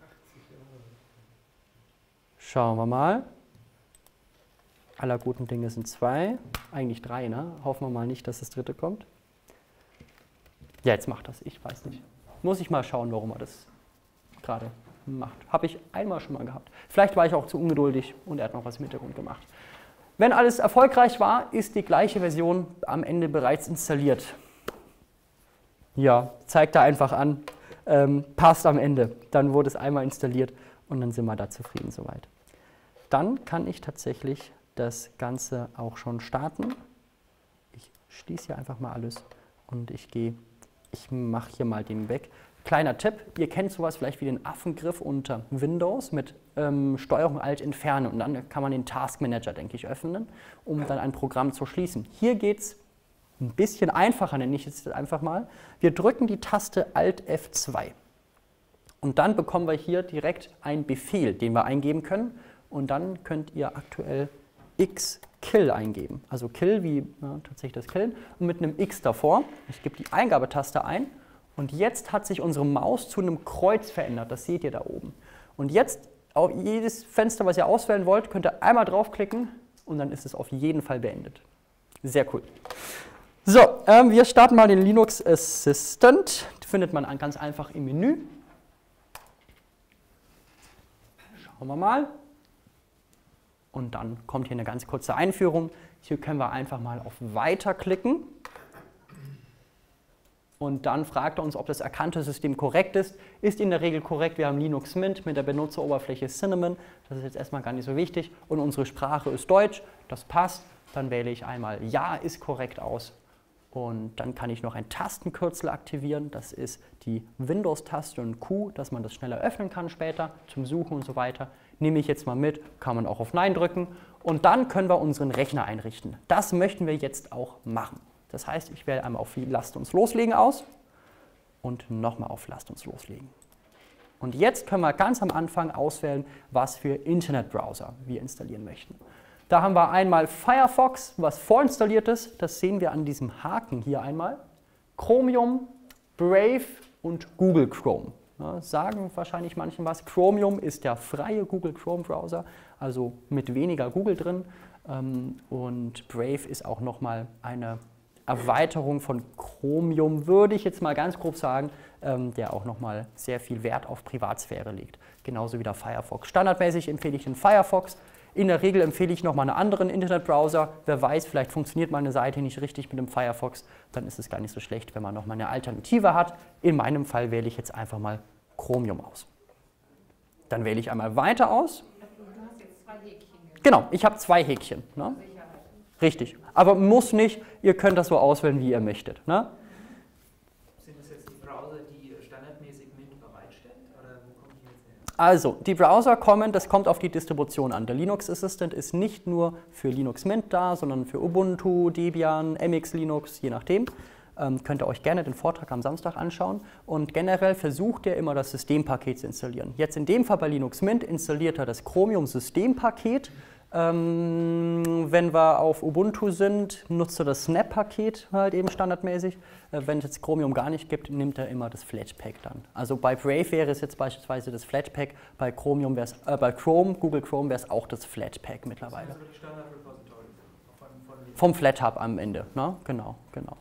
Schauen wir mal. Aller guten Dinge sind zwei. Eigentlich drei, ne? Hoffen wir mal nicht, dass das dritte kommt. Ja, jetzt macht das. Ich weiß nicht. Muss ich mal schauen, warum er das gerade macht. Habe ich einmal schon mal gehabt. Vielleicht war ich auch zu ungeduldig und er hat noch was im Hintergrund gemacht. Wenn alles erfolgreich war, ist die gleiche Version am Ende bereits installiert. Ja, zeigt da einfach an. passt am Ende. Dann wurde es einmal installiert und dann sind wir da zufrieden soweit. Dann kann ich tatsächlich das Ganze auch schon starten. Ich schließe hier einfach mal alles und ich mache hier mal den weg. Kleiner Tipp, ihr kennt sowas vielleicht wie den Affengriff unter Windows mit Steuerung Alt entfernen und dann kann man den Task Manager, denke ich, öffnen, um dann ein Programm zu schließen. Hier geht es ein bisschen einfacher, nenne ich es jetzt einfach mal. Wir drücken die Taste Alt F2 und dann bekommen wir hier direkt einen Befehl, den wir eingeben können und dann könnt ihr aktuell X-Kill eingeben. Also Kill wie tatsächlich das Killen und mit einem X davor. Ich gebe die Eingabetaste ein. Und jetzt hat sich unsere Maus zu einem Kreuz verändert, das seht ihr da oben. Und jetzt auf jedes Fenster, was ihr auswählen wollt, könnt ihr einmal draufklicken und dann ist es auf jeden Fall beendet. Sehr cool. So, wir starten mal den Linux Assistant. Den findet man ganz einfach im Menü. Schauen wir mal. Und dann kommt hier eine ganz kurze Einführung. Hier können wir einfach mal auf Weiter klicken. Und dann fragt er uns, ob das erkannte System korrekt ist. Ist in der Regel korrekt. Wir haben Linux Mint mit der Benutzeroberfläche Cinnamon. Das ist jetzt erstmal gar nicht so wichtig. Und unsere Sprache ist Deutsch. Das passt. Dann wähle ich einmal Ja ist korrekt aus. Und dann kann ich noch ein Tastenkürzel aktivieren. Das ist die Windows-Taste und Q, dass man das schneller öffnen kann später zum Suchen und so weiter. Nehme ich jetzt mal mit, kann man auch auf Nein drücken. Und dann können wir unseren Rechner einrichten. Das möchten wir jetzt auch machen. Das heißt, ich wähle einmal auf Lasst uns loslegen aus und nochmal auf Lasst uns loslegen. Und jetzt können wir ganz am Anfang auswählen, was für Internetbrowser wir installieren möchten. Da haben wir einmal Firefox, was vorinstalliert ist. Das sehen wir an diesem Haken hier einmal. Chromium, Brave und Google Chrome. Ja, sagen wahrscheinlich manchen was. Chromium ist der freie Google Chrome Browser, also mit weniger Google drin. Und Brave ist auch nochmal eine Erweiterung von Chromium, würde ich jetzt mal ganz grob sagen, der auch nochmal sehr viel Wert auf Privatsphäre legt. Genauso wie der Firefox. Standardmäßig empfehle ich den Firefox. In der Regel empfehle ich nochmal einen anderen Internetbrowser. Wer weiß, vielleicht funktioniert meine Seite nicht richtig mit dem Firefox. Dann ist es gar nicht so schlecht, wenn man nochmal eine Alternative hat. In meinem Fall wähle ich jetzt einfach mal Chromium aus. Dann wähle ich einmal Weiter aus. Du hast jetzt 2 Häkchen. Genau, ich habe 2 Häkchen. Ne? Richtig, aber muss nicht, ihr könnt das so auswählen, wie ihr möchtet. Ne? Sind das jetzt die Browser, die standardmäßig Mint bereitstellt, oder wo kommen die jetzt her? Also, die Browser kommen, das kommt auf die Distribution an. Der Linux Assistant ist nicht nur für Linux Mint da, sondern für Ubuntu, Debian, MX Linux, je nachdem. Könnt ihr euch gerne den Vortrag am Samstag anschauen. Und generell versucht er immer, das Systempaket zu installieren. Jetzt in dem Fall bei Linux Mint installiert er das Chromium Systempaket. Wenn wir auf Ubuntu sind, nutzt er das Snap-Paket halt eben standardmäßig. Wenn es jetzt Chromium gar nicht gibt, nimmt er immer das Flatpak dann. Also bei Brave wäre es jetzt beispielsweise das Flatpak, bei Chromium wäre es, bei Chrome, Google Chrome wäre es auch das Flatpak mittlerweile. Also die Standard-Repository Vom FlatHub am Ende, ne? Genau.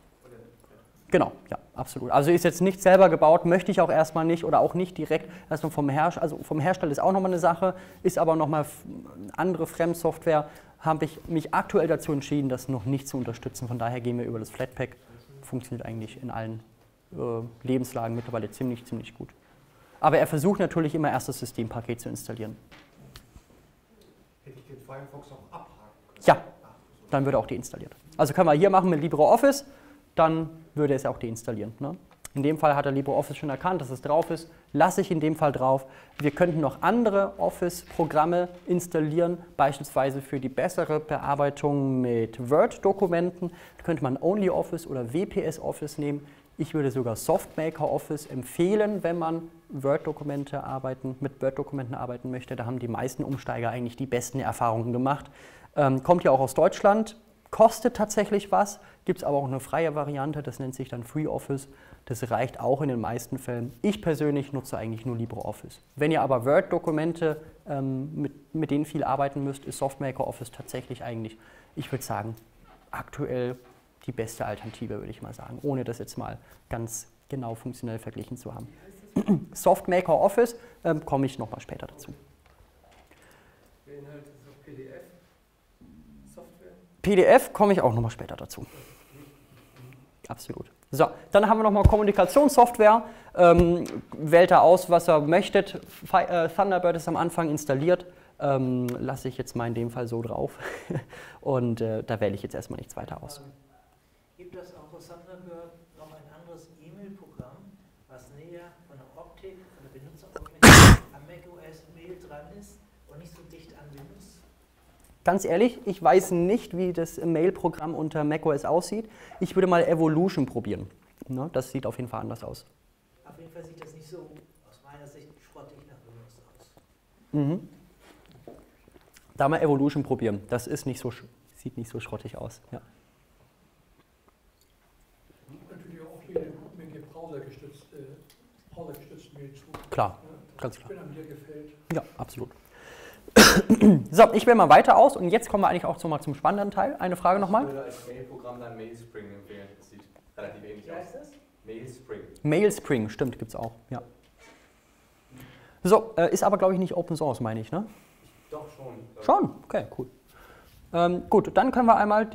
Genau, ja, absolut. Also ist jetzt nicht selber gebaut, möchte ich auch erstmal nicht oder auch nicht direkt erstmal vom Hersteller, also vom Hersteller ist auch nochmal eine Sache, ist aber nochmal andere Fremdsoftware, habe ich mich aktuell dazu entschieden, das noch nicht zu unterstützen. Von daher gehen wir über das Flatpak, funktioniert eigentlich in allen Lebenslagen mittlerweile ziemlich gut. Aber er versucht natürlich immer erst das Systempaket zu installieren. Hätte ich den Firefox auch abhaken können? Ja, dann wird er auch deinstalliert. Also können wir hier machen mit LibreOffice, dann würde es auch deinstallieren. Ne? In dem Fall hat er LibreOffice schon erkannt, dass es drauf ist. Lasse ich in dem Fall drauf. Wir könnten noch andere Office-Programme installieren, beispielsweise für die bessere Bearbeitung mit Word-Dokumenten. Da könnte man OnlyOffice oder WPS Office nehmen. Ich würde sogar SoftMaker Office empfehlen, wenn man mit Word-Dokumenten arbeiten möchte. Da haben die meisten Umsteiger eigentlich die besten Erfahrungen gemacht. Kommt ja auch aus Deutschland. Kostet tatsächlich was, gibt es aber auch eine freie Variante, das nennt sich dann FreeOffice. Das reicht auch in den meisten Fällen. Ich persönlich nutze eigentlich nur LibreOffice. Wenn ihr aber Word-Dokumente mit denen viel arbeiten müsst, ist SoftMaker Office tatsächlich eigentlich, ich würde sagen, aktuell die beste Alternative, würde ich mal sagen, ohne das jetzt mal ganz genau funktionell verglichen zu haben. SoftMaker Office komme ich nochmal später dazu. Beinhaltet es auch PDF? Software? PDF komme ich auch nochmal später dazu. Absolut. So, dann haben wir nochmal Kommunikationssoftware. Wählt da aus, was ihr möchtet. Thunderbird ist am Anfang installiert. Lasse ich jetzt mal in dem Fall so drauf. Und da wähle ich jetzt erstmal nichts weiter aus. Gibt es auch für Thunderbird noch ein anderes E-Mail-Programm, was näher von der Optik, von der Benutzeroberfläche am macOS Mail dran ist und nicht so dicht an Windows? Ganz ehrlich, ich weiß nicht, wie das Mail-Programm unter macOS aussieht. Ich würde mal Evolution probieren. Ne, das sieht auf jeden Fall anders aus. Auf jeden Fall sieht das nicht so, aus meiner Sicht, schrottig nach Windows aus. Mhm. Da mal Evolution probieren. Das ist nicht so, sieht nicht so schrottig aus. Ja. Natürlich auch jede Menge browsergestützte Mail zu. Klar, Ja, ganz klar. Wenn einem dir gefällt. Ja, absolut. So, ich wähle mal weiter aus und jetzt kommen wir eigentlich auch mal zum spannenden Teil. Eine Frage nochmal. Ich würde als Mail-Programm dann Mailspring empfehlen. Das sieht relativ ähnlich Wie aus. heißt das? Mailspring. Mailspring, stimmt, gibt es auch. Ja. So, ist aber glaube ich nicht Open Source, meine ich, ne? Doch schon. Schon? Okay, cool. Gut, dann können wir einmal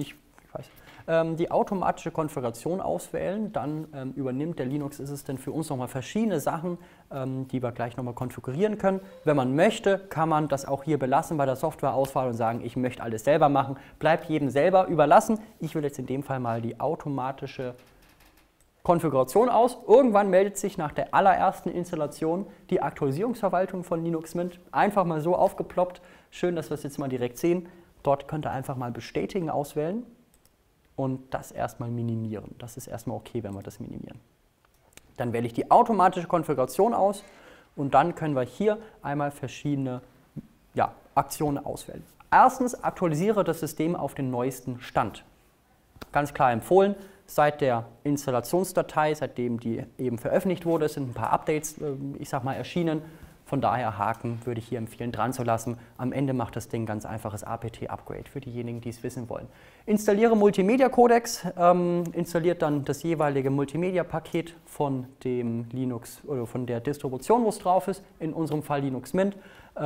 die automatische Konfiguration auswählen. Dann übernimmt der Linux Assistant für uns nochmal verschiedene Sachen, die wir gleich nochmal konfigurieren können. Wenn man möchte, kann man das auch hier belassen bei der Softwareauswahl und sagen, ich möchte alles selber machen. Bleibt jedem selber überlassen. Ich will jetzt in dem Fall mal die automatische Konfiguration aus. Irgendwann meldet sich nach der allerersten Installation die Aktualisierungsverwaltung von Linux Mint. Einfach mal so aufgeploppt. Schön, dass wir es jetzt mal direkt sehen. Dort könnt ihr einfach mal bestätigen auswählen und das erstmal minimieren. Das ist erstmal okay, wenn wir das minimieren. Dann wähle ich die automatische Konfiguration aus und dann können wir hier einmal verschiedene Aktionen auswählen. Erstens, aktualisiere das System auf den neuesten Stand. Ganz klar empfohlen. Seit der Installationsdatei, seitdem die eben veröffentlicht wurde, sind ein paar Updates, erschienen. Von daher Haken würde ich hier empfehlen, dran zu lassen. Am Ende macht das Ding ganz einfaches apt-Upgrade für diejenigen, die es wissen wollen. Installiere Multimedia-Codex, installiert dann das jeweilige Multimedia-Paket von dem Linux oder von der Distribution, wo es drauf ist, in unserem Fall Linux Mint.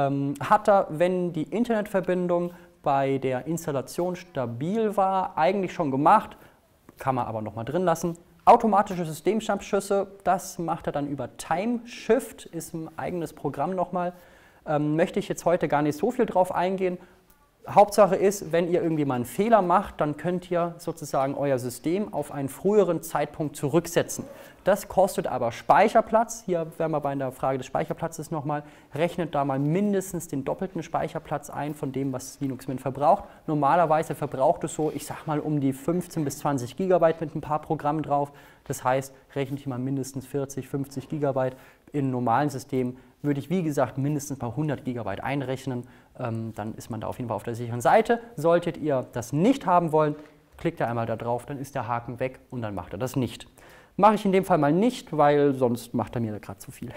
Hat er, wenn die Internetverbindung bei der Installation stabil war, eigentlich schon gemacht. Kann man aber nochmal drin lassen. Automatische Systemschnappschüsse, das macht er dann über Timeshift, ist ein eigenes Programm nochmal. Möchte ich jetzt heute gar nicht so viel drauf eingehen. Hauptsache ist, wenn ihr irgendwie mal einen Fehler macht, dann könnt ihr sozusagen euer System auf einen früheren Zeitpunkt zurücksetzen. Das kostet aber Speicherplatz. Hier wären wir bei der Frage des Speicherplatzes nochmal. Rechnet da mal mindestens den doppelten Speicherplatz ein von dem, was Linux Mint verbraucht. Normalerweise verbraucht es so, ich sag mal, um die 15 bis 20 Gigabyte mit ein paar Programmen drauf. Das heißt, rechnet ihr mal mindestens 40, 50 Gigabyte. In normalen Systemen würde ich, wie gesagt, mindestens mal 100 Gigabyte einrechnen. Dann ist man da auf jeden Fall auf der sicheren Seite. Solltet ihr das nicht haben wollen, klickt ihr einmal da drauf, dann ist der Haken weg und dann macht er das nicht. Mache ich in dem Fall mal nicht, weil sonst macht er mir gerade zu viel.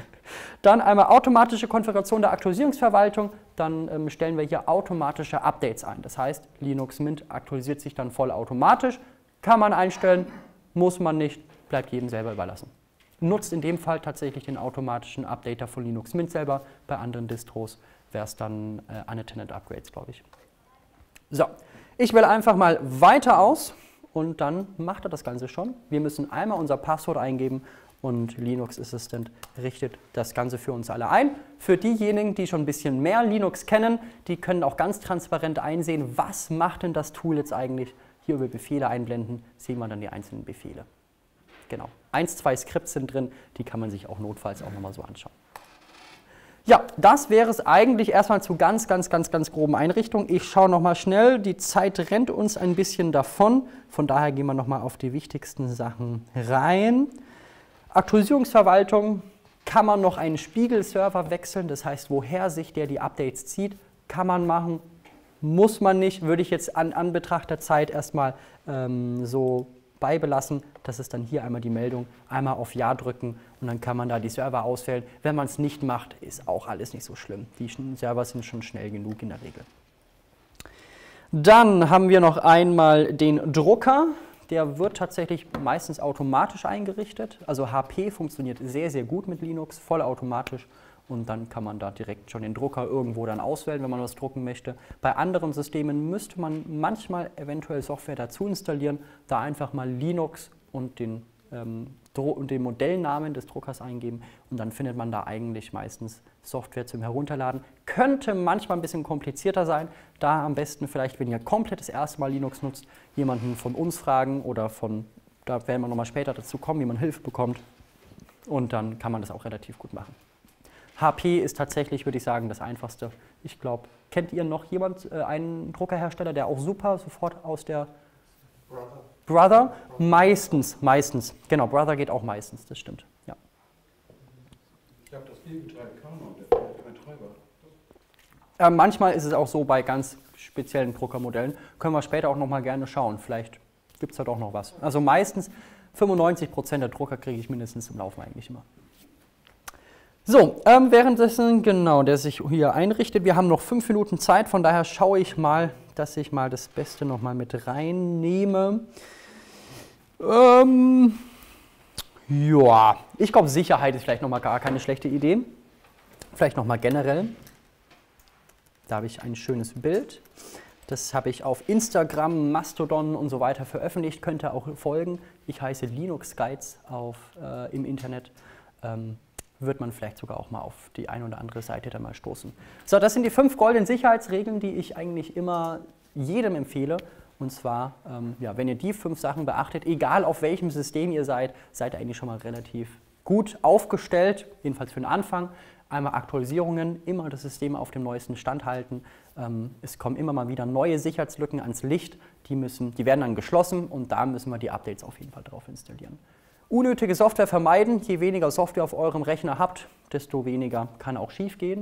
Dann einmal automatische Konfiguration der Aktualisierungsverwaltung. Dann stellen wir hier automatische Updates ein. Das heißt, Linux Mint aktualisiert sich dann vollautomatisch. Kann man einstellen, muss man nicht, bleibt jedem selber überlassen. Nutzt in dem Fall tatsächlich den automatischen Updater von Linux Mint selber. Bei anderen Distros wäre es dann Unattended Upgrades, glaube ich. So, ich wähle einfach mal weiter aus und dann macht er das Ganze schon. Wir müssen einmal unser Passwort eingeben und Linux Assistant richtet das Ganze für uns alle ein. Für diejenigen, die schon ein bisschen mehr Linux kennen, die können auch ganz transparent einsehen, was macht denn das Tool jetzt eigentlich. Hier über Befehle einblenden, sehen wir dann die einzelnen Befehle. Genau, 1, 2 Skripts sind drin, die kann man sich auch notfalls auch nochmal so anschauen. Ja, das wäre es eigentlich erstmal zu ganz groben Einrichtungen. Ich schaue nochmal schnell, die Zeit rennt uns ein bisschen davon. Von daher gehen wir nochmal auf die wichtigsten Sachen rein. Aktualisierungsverwaltung, kann man noch einen Spiegelserver wechseln, das heißt, woher sich der die Updates zieht, kann man machen, muss man nicht, würde ich jetzt an Anbetracht der Zeit erstmal so beibelassen. Das ist dann hier einmal die Meldung, einmal auf Ja drücken und dann kann man da die Server auswählen. Wenn man es nicht macht, ist auch alles nicht so schlimm. Die Server sind schon schnell genug in der Regel. Dann haben wir noch einmal den Drucker. Der wird tatsächlich meistens automatisch eingerichtet. Also HP funktioniert sehr, sehr gut mit Linux, vollautomatisch. Und dann kann man da direkt schon den Drucker irgendwo dann auswählen, wenn man was drucken möchte. Bei anderen Systemen müsste man manchmal eventuell Software dazu installieren, da einfach mal Linux und den Modellnamen des Druckers eingeben und dann findet man da eigentlich meistens Software zum Herunterladen. Könnte manchmal ein bisschen komplizierter sein, da am besten vielleicht, wenn ihr komplett das erste Mal Linux nutzt, jemanden von uns fragen oder da werden wir nochmal später dazu kommen, wie man Hilfe bekommt und dann kann man das auch relativ gut machen. HP ist tatsächlich, würde ich sagen, das einfachste. Ich glaube, kennt ihr noch einen Druckerhersteller, der auch super sofort aus der Brother? Meistens. Genau, Brother geht auch meistens, das stimmt. Ja. Ich habe das Gegenteil, kann man, der findet keinen Treiber. Manchmal ist es auch so bei ganz speziellen Druckermodellen. Können wir später auch noch mal gerne schauen. Vielleicht gibt es da doch noch was. Also meistens 95% der Drucker kriege ich mindestens im Laufen eigentlich immer. So, währenddessen, genau, der sich hier einrichtet. Wir haben noch 5 Minuten Zeit, von daher schaue ich mal, dass ich mal das Beste noch mal mit reinnehme. Ja, ich glaube, Sicherheit ist vielleicht noch mal gar keine schlechte Idee. Vielleicht noch mal generell. Da habe ich ein schönes Bild. Das habe ich auf Instagram, Mastodon und so weiter veröffentlicht. Könnt ihr auch folgen. Ich heiße Linux Guides im Internet. Wird man vielleicht sogar auch mal auf die eine oder andere Seite da mal stoßen. So, das sind die 5 goldenen Sicherheitsregeln, die ich eigentlich immer jedem empfehle. Und zwar, ja, wenn ihr die 5 Sachen beachtet, egal auf welchem System ihr seid ihr eigentlich schon mal relativ gut aufgestellt, jedenfalls für den Anfang. Einmal Aktualisierungen, immer das System auf dem neuesten Stand halten. Es kommen immer mal wieder neue Sicherheitslücken ans Licht, die werden dann geschlossen und da müssen wir die Updates auf jeden Fall drauf installieren. Unnötige Software vermeiden, je weniger Software auf eurem Rechner habt, desto weniger kann auch schief gehen.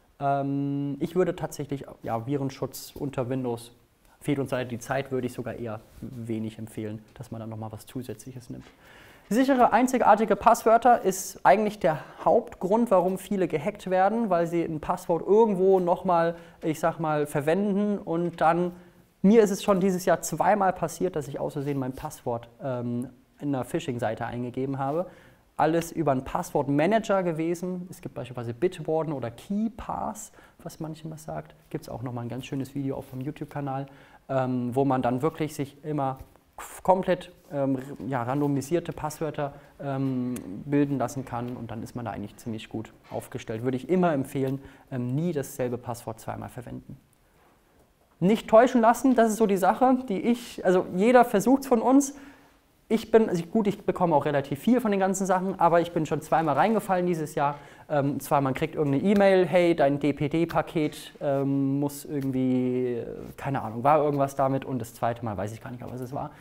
Ich würde tatsächlich, ja, Virenschutz unter Windows, fehlt uns leider die Zeit, würde ich sogar eher wenig empfehlen, dass man dann nochmal was Zusätzliches nimmt. Sichere, einzigartige Passwörter ist eigentlich der Hauptgrund, warum viele gehackt werden, weil sie ein Passwort irgendwo nochmal, ich sag mal, verwenden und dann, mir ist es schon dieses Jahr 2-mal passiert, dass ich aus Versehen mein Passwort in einer Phishing-Seite eingegeben habe. Alles über einen Passwortmanager gewesen. Es gibt beispielsweise Bitwarden oder KeePass, was manchen was sagt. Gibt es auch nochmal ein ganz schönes Video auf dem YouTube-Kanal, wo man dann wirklich sich immer komplett randomisierte Passwörter bilden lassen kann und dann ist man da eigentlich ziemlich gut aufgestellt. Würde ich immer empfehlen, nie dasselbe Passwort 2-mal verwenden. Nicht täuschen lassen, das ist so die Sache, also jeder versucht es von uns. Ich bekomme auch relativ viel von den ganzen Sachen, aber ich bin schon 2-mal reingefallen dieses Jahr. Zwar, man kriegt irgendeine E-Mail, hey, dein DPD-Paket muss irgendwie, keine Ahnung, war irgendwas damit und das 2. Mal weiß ich gar nicht mehr, was es war.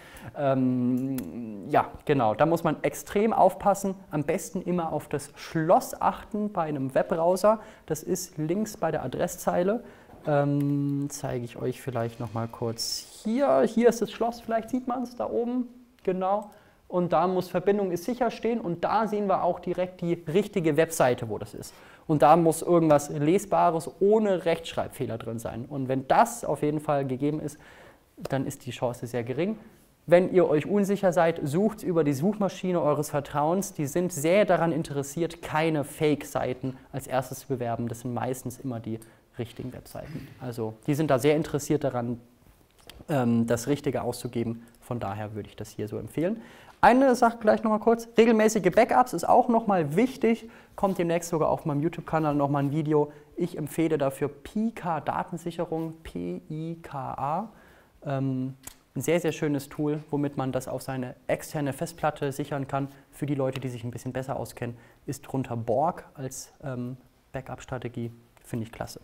Ja, genau, da muss man extrem aufpassen. Am besten immer auf das Schloss achten bei einem Webbrowser. Das ist links bei der Adresszeile. Zeige ich euch vielleicht noch mal kurz hier. Hier ist das Schloss, vielleicht sieht man es da oben. Genau, und da muss Verbindung ist sicher stehen und da sehen wir auch direkt die richtige Webseite, wo das ist. Und da muss irgendwas Lesbares ohne Rechtschreibfehler drin sein. Und wenn das auf jeden Fall gegeben ist, dann ist die Chance sehr gering. Wenn ihr euch unsicher seid, sucht über die Suchmaschine eures Vertrauens. Die sind sehr daran interessiert, keine Fake-Seiten als erstes zu bewerben. Das sind meistens immer die richtigen Webseiten. Also die sind da sehr interessiert daran, das Richtige auszugeben. Von daher würde ich das hier so empfehlen. Eine Sache gleich nochmal kurz. Regelmäßige Backups ist auch nochmal wichtig. Kommt demnächst sogar auf meinem YouTube-Kanal nochmal ein Video. Ich empfehle dafür Pika Datensicherung, P-I-K-A. Ein sehr, sehr schönes Tool, womit man das auf seine externe Festplatte sichern kann. Für die Leute, die sich ein bisschen besser auskennen, ist drunter Borg als Backup-Strategie. Finde ich klasse.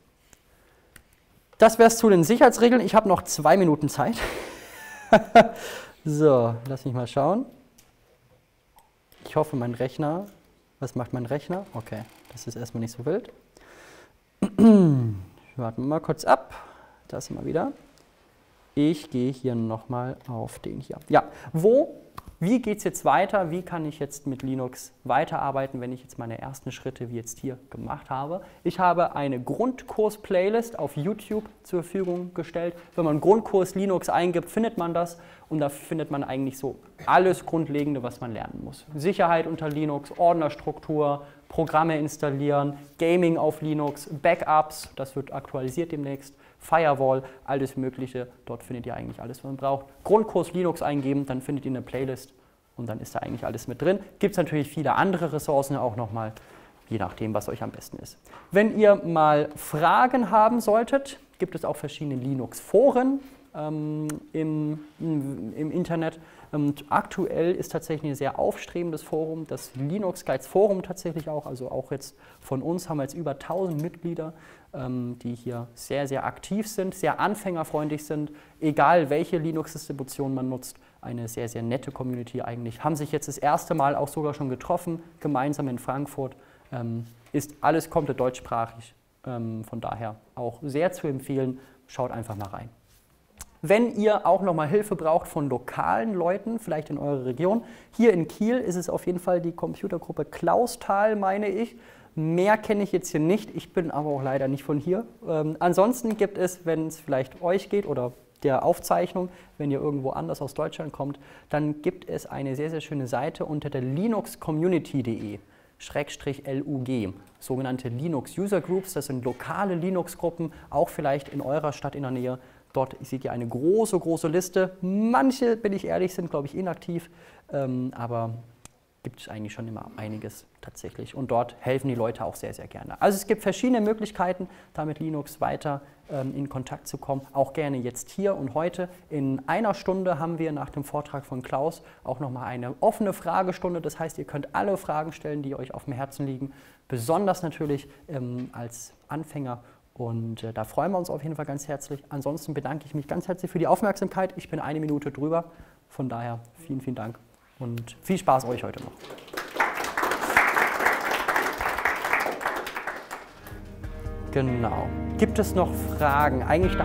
Das wäre es zu den Sicherheitsregeln. Ich habe noch 2 Minuten Zeit. So, lass mich mal schauen. Ich hoffe, mein Rechner. Was macht mein Rechner? Okay, das ist erstmal nicht so wild. Warten wir mal kurz ab. Da sind wir wieder. Ich gehe hier nochmal auf den hier. Ja, wie geht es jetzt weiter? Wie kann ich jetzt mit Linux weiterarbeiten, wenn ich jetzt meine ersten Schritte wie jetzt hier gemacht habe? Ich habe eine Grundkurs-Playlist auf YouTube zur Verfügung gestellt. Wenn man Grundkurs Linux eingibt, findet man das und da findet man eigentlich so alles Grundlegende, was man lernen muss. Sicherheit unter Linux, Ordnerstruktur, Programme installieren, Gaming auf Linux, Backups, das wird aktualisiert demnächst, Firewall, alles Mögliche. Dort findet ihr eigentlich alles, was man braucht. Grundkurs Linux eingeben, dann findet ihr eine Playlist und dann ist da eigentlich alles mit drin. Gibt es natürlich viele andere Ressourcen auch nochmal, je nachdem, was euch am besten ist. Wenn ihr mal Fragen haben solltet, gibt es auch verschiedene Linux-Foren im Internet. Und aktuell ist tatsächlich ein sehr aufstrebendes Forum, das Linux Guides Forum tatsächlich auch, also auch jetzt von uns haben wir jetzt über 1000 Mitglieder, die hier sehr, sehr aktiv sind, sehr anfängerfreundlich sind, egal welche Linux-Distribution man nutzt, eine sehr, sehr nette Community eigentlich. Haben sich jetzt das erste Mal auch sogar schon getroffen, gemeinsam in Frankfurt, ist alles komplett deutschsprachig, von daher auch sehr zu empfehlen, schaut einfach mal rein. Wenn ihr auch nochmal Hilfe braucht von lokalen Leuten, vielleicht in eurer Region, hier in Kiel ist es auf jeden Fall die Computergruppe Clausthal, meine ich. Mehr kenne ich jetzt hier nicht, ich bin aber auch leider nicht von hier. Ansonsten gibt es, wenn es vielleicht euch geht oder der Aufzeichnung, wenn ihr irgendwo anders aus Deutschland kommt, dann gibt es eine sehr, sehr schöne Seite unter der linuxcommunity.de/LUG, sogenannte Linux User Groups, das sind lokale Linux-Gruppen, auch vielleicht in eurer Stadt in der Nähe. Dort seht ihr eine große, große Liste. Manche, bin ich ehrlich, sind, glaube ich, inaktiv, aber gibt es eigentlich schon immer einiges tatsächlich. Und dort helfen die Leute auch sehr, sehr gerne. Also es gibt verschiedene Möglichkeiten, da mit Linux weiter in Kontakt zu kommen. Auch gerne jetzt hier und heute. In einer Stunde haben wir nach dem Vortrag von Klaus auch nochmal eine offene Fragestunde. Das heißt, ihr könnt alle Fragen stellen, die euch auf dem Herzen liegen. Besonders natürlich als Anfänger. Und da freuen wir uns auf jeden Fall ganz herzlich. Ansonsten bedanke ich mich ganz herzlich für die Aufmerksamkeit. Ich bin 1 Minute drüber. Von daher vielen, vielen Dank und viel Spaß euch heute noch. Genau. Gibt es noch Fragen? Eigentlich